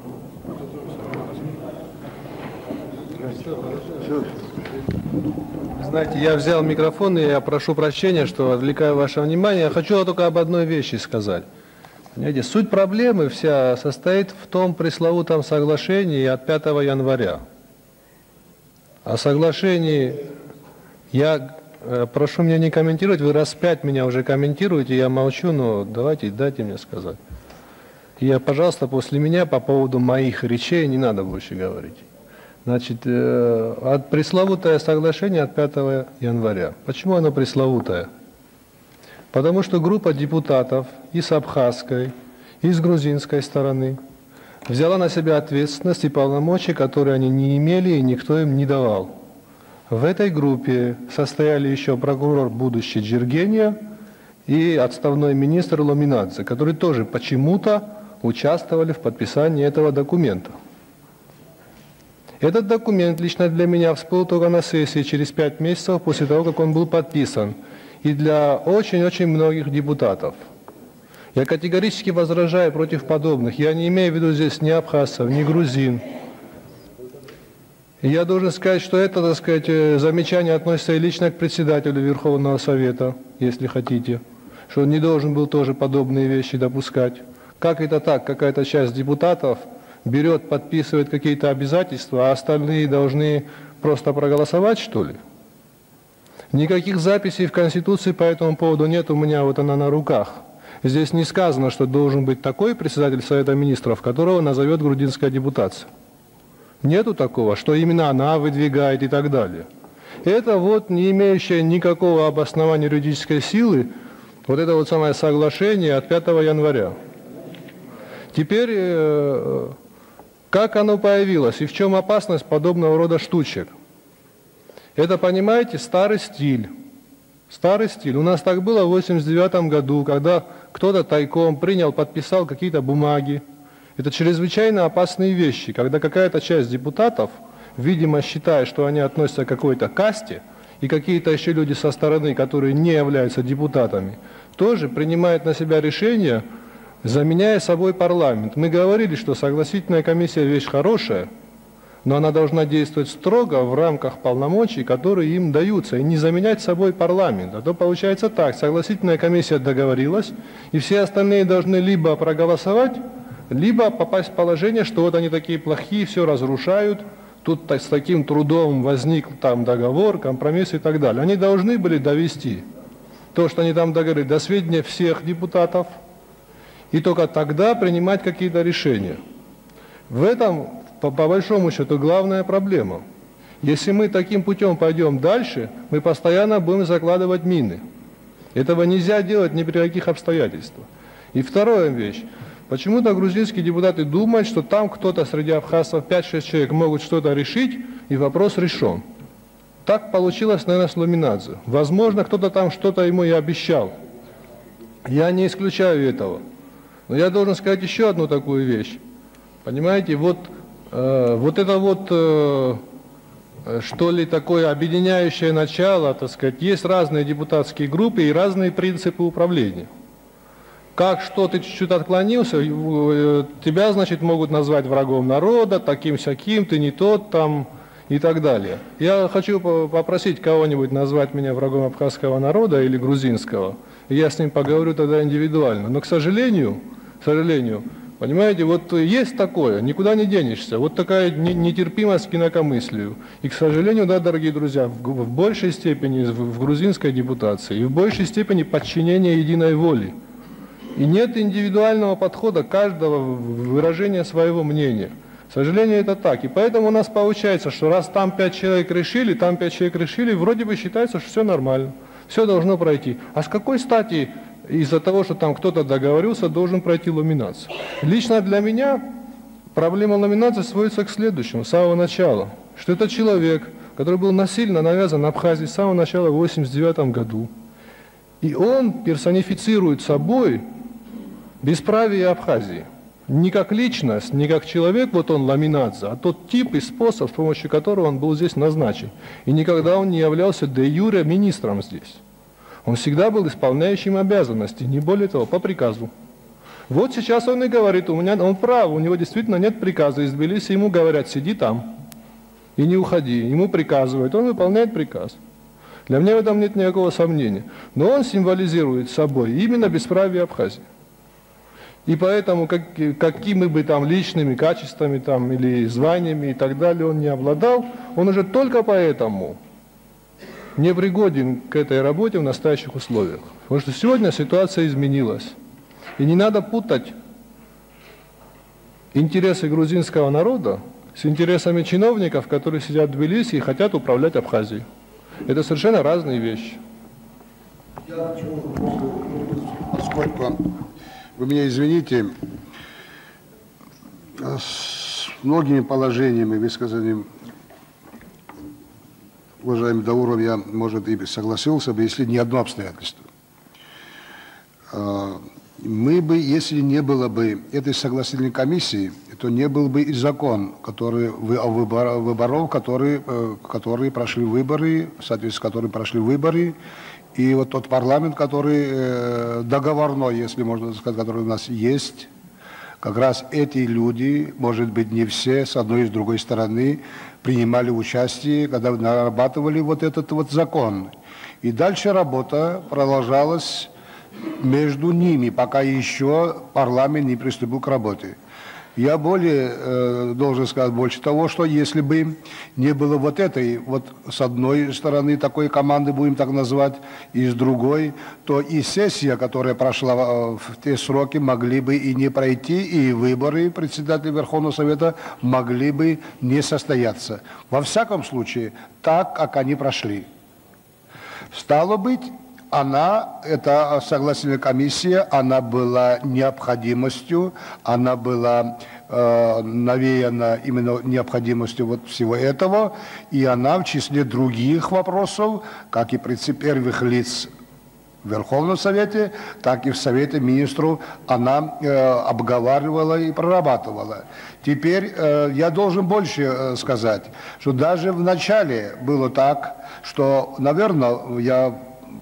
Знаете, я взял микрофон, и я прошу прощения, что отвлекаю ваше внимание. Я хочу только об одной вещи сказать. Понимаете, суть проблемы вся состоит в том пресловутом соглашении от 5 января. О соглашении я прошу меня не комментировать, вы раз 5 меня уже комментируете, я молчу, но дайте мне сказать. И, пожалуйста, после меня по поводу моих речей не надо больше говорить. Значит, пресловутое соглашение от 5 января. Почему оно пресловутое? Потому что группа депутатов и с абхазской, и с грузинской стороны взяла на себя ответственность и полномочия, которые они не имели и никто им не давал. В этой группе состояли еще прокурор будущий Джиргения и отставной министр Ламинадзе, которые тоже почему-то участвовали в подписании этого документа. Этот документ лично для меня всплыл только на сессии через 5 месяцев после того, как он был подписан. И для очень-очень многих депутатов. Я категорически возражаю против подобных. Я не имею в виду здесь ни абхазцев, ни грузин. И я должен сказать, что это, так сказать, замечание относится и лично к председателю Верховного Совета, если хотите, что он не должен был тоже подобные вещи допускать. Как это так? Какая-то часть депутатов берет, подписывает какие-то обязательства, а остальные должны просто проголосовать, что ли? Никаких записей в Конституции по этому поводу нет, у меня вот она на руках. Здесь не сказано, что должен быть такой председатель Совета Министров, которого назовет грузинская депутация. Нету такого, что именно она выдвигает и так далее. Это вот не имеющее никакого обоснования юридической силы, вот это вот самое соглашение от 5 января. Теперь, как оно появилось и в чем опасность подобного рода штучек? Это, понимаете, старый стиль. Старый стиль. У нас так было в 1989 году, когда кто-то тайком подписал какие-то бумаги. Это чрезвычайно опасные вещи, когда какая-то часть депутатов, видимо, считая, что они относятся к какой-то касте, и какие-то еще люди со стороны, которые не являются депутатами, тоже принимают на себя решения, заменяя собой парламент. Мы говорили, что согласительная комиссия вещь хорошая, но она должна действовать строго в рамках полномочий, которые им даются, и не заменять собой парламент. А то получается так, согласительная комиссия договорилась, и все остальные должны либо проголосовать, либо попасть в положение, что вот они такие плохие, все разрушают, тут с таким трудом возник там договор, компромисс и так далее. Они должны были довести то, что они там договорились, до сведения всех депутатов, и только тогда принимать какие-то решения. В этом, по большому счету, главная проблема. Если мы таким путем пойдем дальше, мы постоянно будем закладывать мины. Этого нельзя делать ни при каких обстоятельствах. И вторая вещь. Почему-то грузинские депутаты думают, что там кто-то среди абхазцев, 5-6 человек могут что-то решить, и вопрос решен. Так получилось, наверное, с Луминадзе. Возможно, кто-то там что-то ему и обещал. Я не исключаю этого. Но я должен сказать еще одну такую вещь. Понимаете, вот это вот, что ли, такое объединяющее начало, так сказать, есть разные депутатские группы и разные принципы управления. Как что ты чуть-чуть отклонился, тебя, значит, могут назвать врагом народа, таким-сяким, ты не тот там и так далее. Я хочу попросить кого-нибудь назвать меня врагом абхазского народа или грузинского, и я с ним поговорю тогда индивидуально. Но, к сожалению, понимаете, вот есть такое, никуда не денешься, вот такая нетерпимость к инакомыслию. И, к сожалению, да, дорогие друзья, в большей степени в грузинской депутации и в большей степени подчинение единой воли. И нет индивидуального подхода каждого выражения своего мнения. К сожалению, это так. И поэтому у нас получается, что раз там 5 человек решили, там 5 человек решили, вроде бы считается, что все нормально, все должно пройти. А с какой стати из-за того, что там кто-то договорился, должен пройти ламинацию? Лично для меня проблема ламинации сводится к следующему, с самого начала. Что это человек, который был насильно навязан Абхазии с самого начала в 1989 году. И он персонифицирует собой бесправие Абхазии. Не как личность, не как человек, вот он Ламинадзе, а тот тип и способ, с помощью которого он был здесь назначен. И никогда он не являлся де юре министром здесь. Он всегда был исполняющим обязанности, не более того, по приказу. Вот сейчас он и говорит, он прав, у него действительно нет приказа из Тбилиси, ему говорят, сиди там и не уходи. Ему приказывают, он выполняет приказ. Для меня в этом нет никакого сомнения. Но он символизирует собой именно бесправие Абхазии. И поэтому, какими бы там личными качествами там, или званиями и так далее он не обладал, он уже только поэтому не пригоден к этой работе в настоящих условиях. Потому что сегодня ситуация изменилась. И не надо путать интересы грузинского народа с интересами чиновников, которые сидят в Тбилиси и хотят управлять Абхазией. Это совершенно разные вещи. Я хочу, поскольку вы меня извините, с многими положениями, высказанными уважаемый Дауров, я, может, и согласился бы, если не одно обстоятельство. Мы бы, если не было бы этой согласительной комиссии, то не был бы и закон, выборов, которые прошли выборы, в соответствии с которыми прошли выборы, и вот тот парламент, который договорной, если можно сказать, который у нас есть, как раз эти люди, может быть, не все, с одной и с другой стороны, принимали участие, когда нарабатывали вот этот вот закон. И дальше работа продолжалась между ними, пока еще парламент не приступил к работе. Я должен сказать больше того, что если бы не было вот этой, вот с одной стороны такой команды, будем так назвать, и с другой, то и сессия, которая прошла в те сроки, могли бы и не пройти, и выборы председателя Верховного Совета могли бы не состояться. Во всяком случае, так, как они прошли. Стало быть, эта согласительная комиссия, она была необходимостью, она была навеяна именно необходимостью вот всего этого, и она в числе других вопросов, как и первых лиц в Верховном Совете, так и в Совете Министров она обговаривала и прорабатывала. Теперь я должен больше сказать, что даже в начале было так, что, наверное, я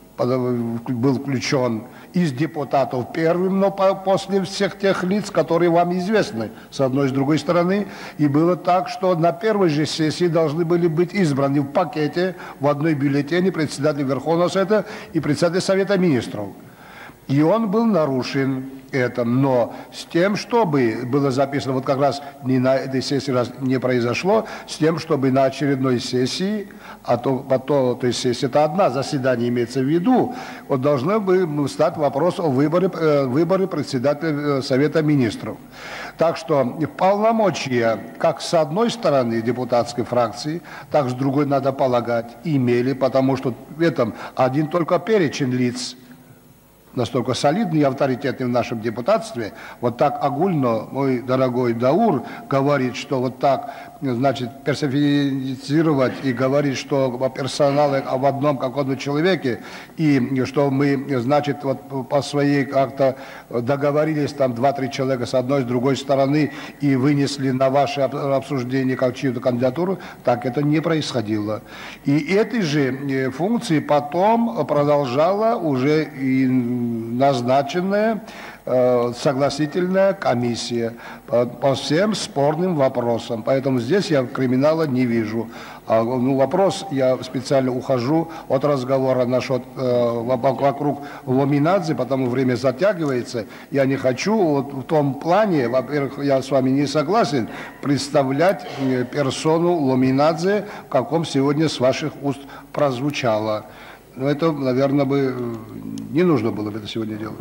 был включен из депутатов первым, но после всех тех лиц, которые вам известны, с одной и с другой стороны. И было так, что на первой же сессии должны были быть избраны в пакете, в одной бюллетене председатель Верховного Совета и председатель Совета Министров. И он был нарушен этим, но с тем, чтобы было записано, вот как раз не на этой сессии раз не произошло, с тем, чтобы на очередной сессии, то есть сессия это одна, заседание имеется в виду, вот должно бы стать вопрос о выборе председателя Совета Министров. Так что полномочия, как с одной стороны депутатской фракции, так с другой, надо полагать, имели, потому что в этом один только перечень лиц, настолько солидный и авторитетный в нашем депутатстве, вот так огульно мой дорогой Даур говорит, что вот так, значит, персонифицировать и говорить, что о персонале об одном каком-то человеке, и что мы, значит, вот по своей как-то договорились, там 2-3 человека с одной, с другой стороны, и вынесли на ваше обсуждение как чью-то кандидатуру, так это не происходило. И этой же функции потом продолжала уже и назначенная согласительная комиссия по всем спорным вопросам. Поэтому здесь я криминала не вижу. Вопрос, я специально ухожу от разговора насчет вокруг Ломинадзе, потому время затягивается. Я не хочу вот в том плане, во-первых, я с вами не согласен, представлять персону Ломинадзе, в каком сегодня с ваших уст прозвучало. Но это, наверное, не нужно было бы это сегодня делать.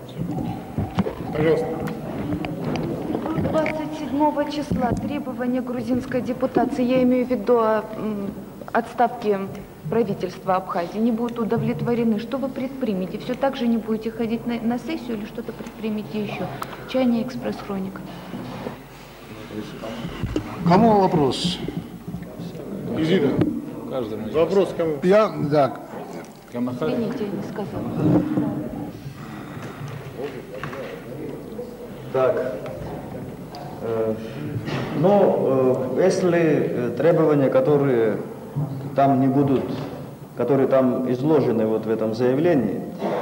Пожалуйста. 27 числа требования грузинской депутации, я имею в виду отставки правительства Абхазии, не будут удовлетворены. Что вы предпримете? Все так же не будете ходить на сессию или что-то предпримете еще? Чайная экспресс-хроника. Кому вопрос? Изида. Вопрос кому? Я, да. Извините, я не сказала. Так, если требования, которые там не будут, которые там изложены вот в этом заявлении,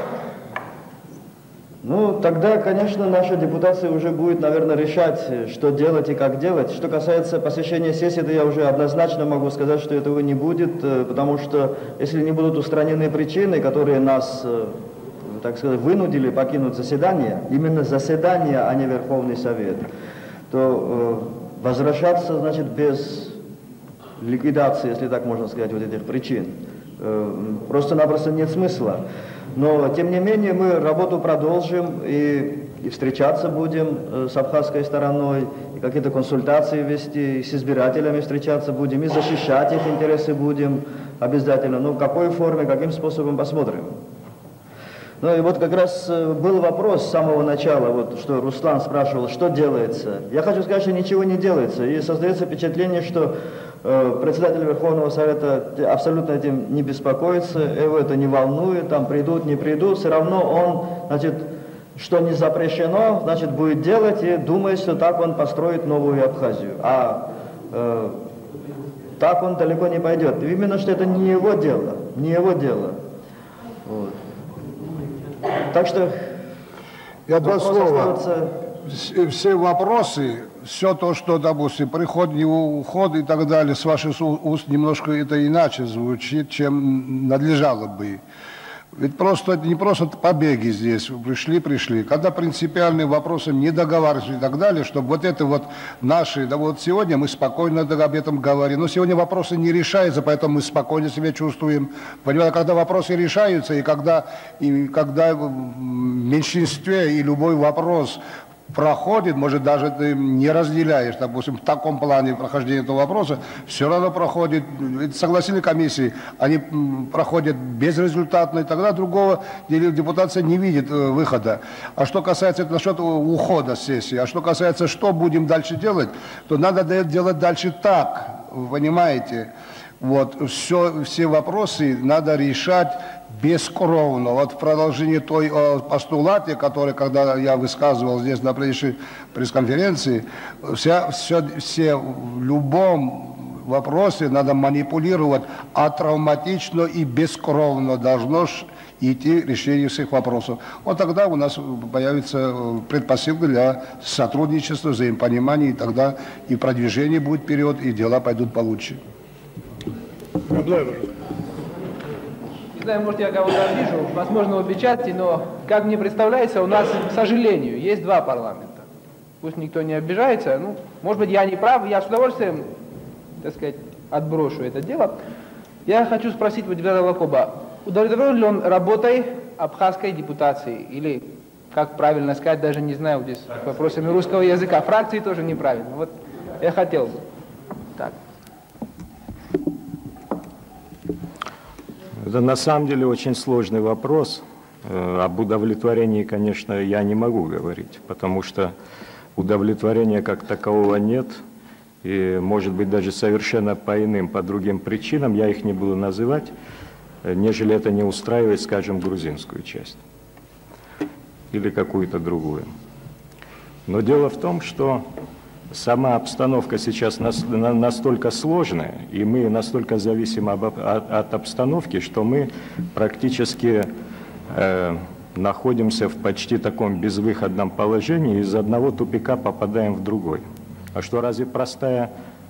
тогда, конечно, наша депутация уже будет, наверное, решать, что делать и как делать. Что касается посещения сессии, то я уже однозначно могу сказать, что этого не будет, потому что если не будут устранены причины, которые нас, так сказать, вынудили покинуть заседание, именно заседание, а не Верховный Совет, то возвращаться, значит, без ликвидации, если так можно сказать, вот этих причин, просто-напросто нет смысла. Но, тем не менее, мы работу продолжим и встречаться будем с абхазской стороной, и какие-то консультации вести, и с избирателями встречаться будем, и защищать их интересы будем обязательно. В какой форме, каким способом, посмотрим. И вот как раз был вопрос с самого начала, вот, что Руслан спрашивал, что делается. Я хочу сказать, что ничего не делается, и создается впечатление, что председатель Верховного Совета абсолютно этим не беспокоится, его это не волнует, там придут, не придут, все равно он, значит, что не запрещено, значит, будет делать и думает, что так он построит новую Абхазию. Так он далеко не пойдет. Именно что это не его дело, не его дело. Вот. Так что я два слова. Все вопросы, все то, что, допустим, приход, его уход и так далее, с ваших уст немножко это иначе звучит, чем надлежало бы. Ведь просто это не просто побеги здесь, пришли. Когда принципиальные вопросы не договариваются и так далее, чтобы вот это вот наши, да вот сегодня мы спокойно об этом говорим, но сегодня вопросы не решаются, поэтому мы спокойно себя чувствуем. Понимаете, когда вопросы решаются, и когда в меньшинстве и любой вопрос проходит, может, даже ты не разделяешь, допустим, в таком плане прохождения этого вопроса, все равно проходит, согласительные комиссии, они проходят безрезультатно, и тогда другого депутация не видит выхода. А что касается насчет ухода с сессии, а что касается, что будем дальше делать, то надо делать дальше так, вы понимаете. Вот, все вопросы надо решать бескровно. Вот в продолжении той постулаты, который, когда я высказывал здесь на предыдущей пресс-конференции, все в любом вопросе надо манипулировать, а травматично и бескровно должно идти решение всех вопросов. Вот тогда у нас появится предпосылка для сотрудничества, взаимопонимания, и тогда и продвижение будет вперед, и дела пойдут получше. Не знаю, может, я кого-то обижу, возможно, вы печатаете, но, как мне представляется, у нас, к сожалению, есть два парламента. Пусть никто не обижается. Ну, может быть, я не прав, я с удовольствием, так сказать, отброшу это дело. Я хочу спросить у депутата Лакоба, удовлетворен ли он работой абхазской депутации? Или, как правильно сказать, даже не знаю, здесь вопросами русского языка. Фракции тоже неправильно. Вот я хотел бы. Так. Это на самом деле очень сложный вопрос. Об удовлетворении, конечно, я не могу говорить, потому что удовлетворения как такового нет, и, может быть, даже совершенно по иным, по другим причинам, я их не буду называть, нежели это не устраивает, скажем, грузинскую часть или какую-то другую. Но дело в том, что сама обстановка сейчас настолько сложная, и мы настолько зависим от обстановки, что мы практически находимся в почти таком безвыходном положении, из одного тупика попадаем в другой. А что, разве простая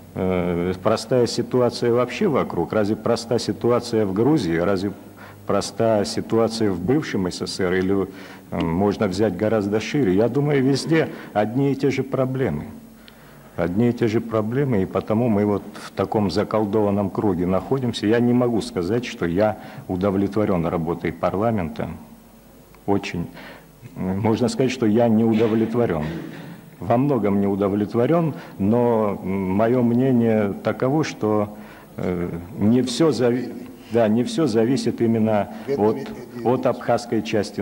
ситуация вообще вокруг? Разве простая ситуация в Грузии? Разве простая ситуация в бывшем СССР? Или можно взять гораздо шире? Я думаю, везде одни и те же проблемы. Одни и те же проблемы, и потому мы вот в таком заколдованном круге находимся. Я не могу сказать, что я удовлетворен работой парламента. Очень. Можно сказать, что я не удовлетворен. Во многом не удовлетворен, но мое мнение таково, что не все зависит именно от абхазской части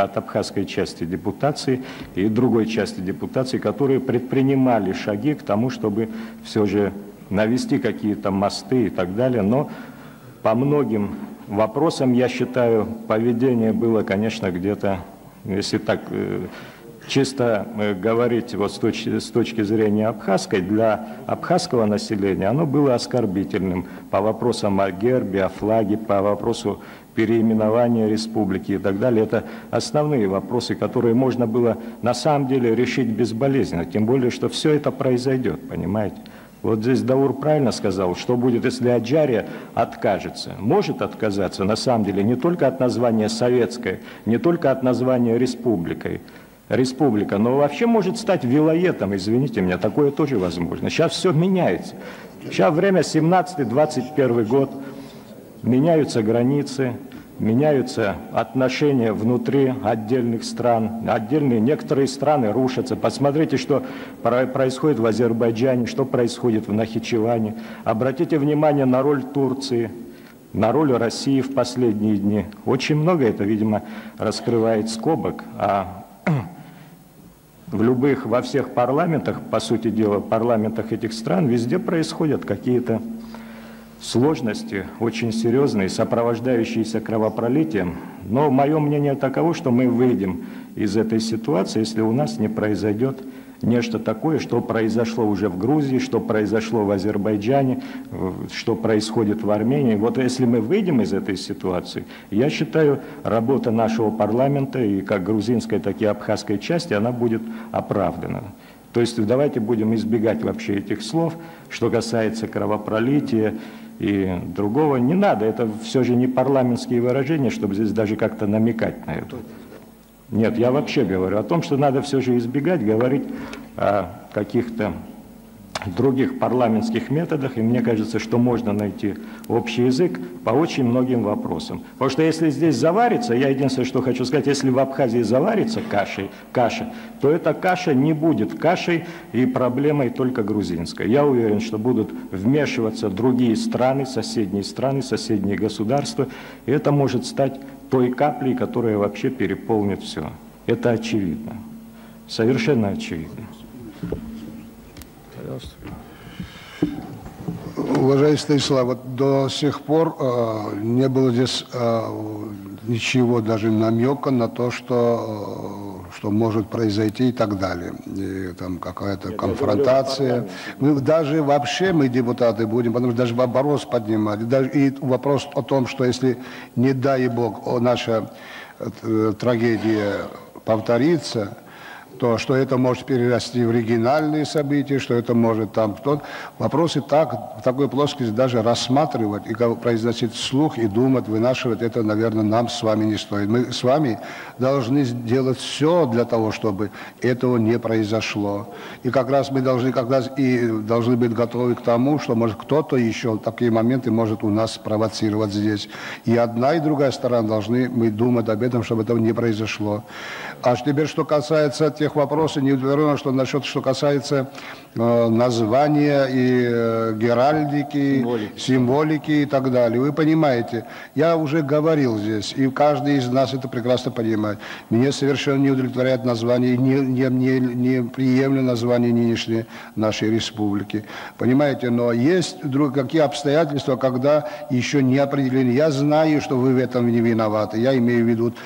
депутации и другой части депутации, которые предпринимали шаги к тому, чтобы все же навести какие-то мосты и так далее. Но по многим вопросам, я считаю, поведение было, конечно, где-то, если так чисто говорить вот с точки зрения абхазской, для абхазского населения оно было оскорбительным по вопросам о гербе, о флаге, по вопросу переименования республики и так далее. Это основные вопросы, которые можно было на самом деле решить безболезненно, тем более, что все это произойдет, понимаете? Вот здесь Даур правильно сказал, что будет, если Аджария откажется. Может отказаться, на самом деле, не только от названия советской, не только от названия республика, но вообще может стать вилоетом, извините меня, такое тоже возможно. Сейчас все меняется. Сейчас время 17-21 год, меняются границы, меняются отношения внутри отдельных стран. Некоторые страны рушатся. Посмотрите, что происходит в Азербайджане, что происходит в Нахичеване. Обратите внимание на роль Турции, на роль России в последние дни. Очень много это, видимо, раскрывает скобок, а во всех парламентах, по сути дела, парламентах этих стран, везде происходят какие-то сложности, очень серьезные, сопровождающиеся кровопролитием. Но мое мнение таково, что мы выйдем из этой ситуации, если у нас не произойдет нечто такое, что произошло уже в Грузии, что произошло в Азербайджане, что происходит в Армении. Вот если мы выйдем из этой ситуации, я считаю, работа нашего парламента, и как грузинской, так и абхазской части, она будет оправдана. То есть давайте будем избегать вообще этих слов, что касается кровопролития и другого. Не надо, это все же не парламентские выражения, чтобы здесь даже как-то намекать на это. Нет, я вообще говорю о том, что надо все же избегать говорить о каких-то других парламентских методах, и мне кажется, что можно найти общий язык по очень многим вопросам. Потому что если здесь заварится, я единственное, что хочу сказать, если в Абхазии заварится каша, то эта каша не будет кашей и проблемой только грузинской. Я уверен, что будут вмешиваться другие страны, соседние государства, и это может стать той каплей, которая вообще переполнит все. Это очевидно. Совершенно очевидно. Уважаемый Станислав, вот до сих пор не было здесь ничего, даже намека на то, что может произойти и так далее. И там какая-то конфронтация. Мы даже вообще, мы депутаты будем, потому что даже вопрос поднимать. И вопрос о том, что если, не дай Бог, наша трагедия повторится, то что это может перерасти в региональные события, что это может там кто-то. Вопросы в такой плоскости даже рассматривать и произносить вслух и думать, вынашивать, это, наверное, нам с вами не стоит. Мы с вами должны сделать все для того, чтобы этого не произошло. И как раз мы должны быть готовы к тому, что может кто-то еще в такие моменты может у нас провоцировать здесь. И одна и другая сторона должны мы думать об этом, чтобы этого не произошло. А теперь, что касается тех вопросов, не удивлен, что касается названия и геральдики, символики и так далее. Вы понимаете, я уже говорил здесь, и каждый из нас это прекрасно понимает. Меня совершенно не удовлетворяет название, не приемлемо название нынешней нашей республики. Понимаете, но есть какие обстоятельства, когда еще не определены. Я знаю, что вы в этом не виноваты. Я имею в виду,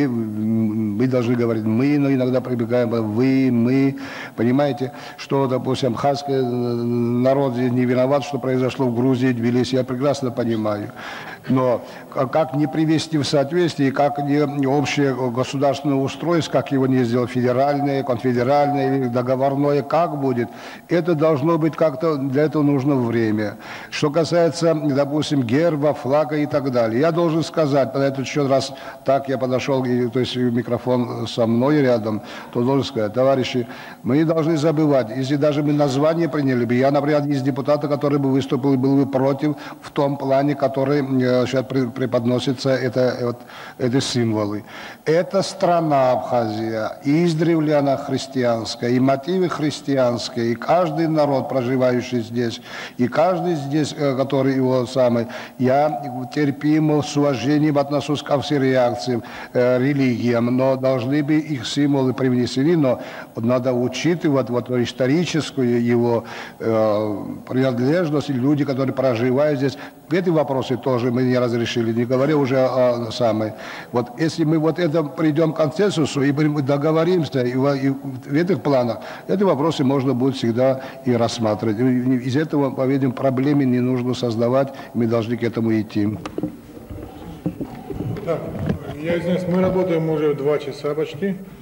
мы должны говорить мы, но иногда прибегаем вы, мы. Понимаете, что, допустим, абхазский народ не виноват, что произошло в Грузии, Тбилиси, я прекрасно понимаю. Но как не привести в соответствие, как не общее государственное устройство, как его не сделать федеральное, конфедеральное, договорное, как будет, это должно быть как-то, для этого нужно время. Что касается, допустим, герба, флага и так далее, я должен сказать, на этот счет, раз так я подошел, то есть микрофон со мной рядом, то должен сказать, товарищи, мы не должны забывать, если даже мы название приняли бы, я, например, из депутатов, который бы выступил, был бы против в том плане, который сейчас преподносится, это символы. Это страна Абхазия, и издревле она христианская, и мотивы христианские, и каждый народ, проживающий здесь, и каждый здесь, который его самый, я терпимо, с уважением отношусь ко всем реакциям, религиям, но должны быть их символы привнесены, но надо учитывать вот историческую его принадлежность, люди, которые проживают здесь. Эти вопросы тоже мы не разрешили, не говоря уже о самой. Вот если мы вот это придем к консенсусу и договоримся и в этих планах, эти вопросы можно будет всегда и рассматривать. Из этого, по-видимому, проблемы не нужно создавать, мы должны к этому идти. Так, я извиняюсь, мы работаем уже 2 часа почти.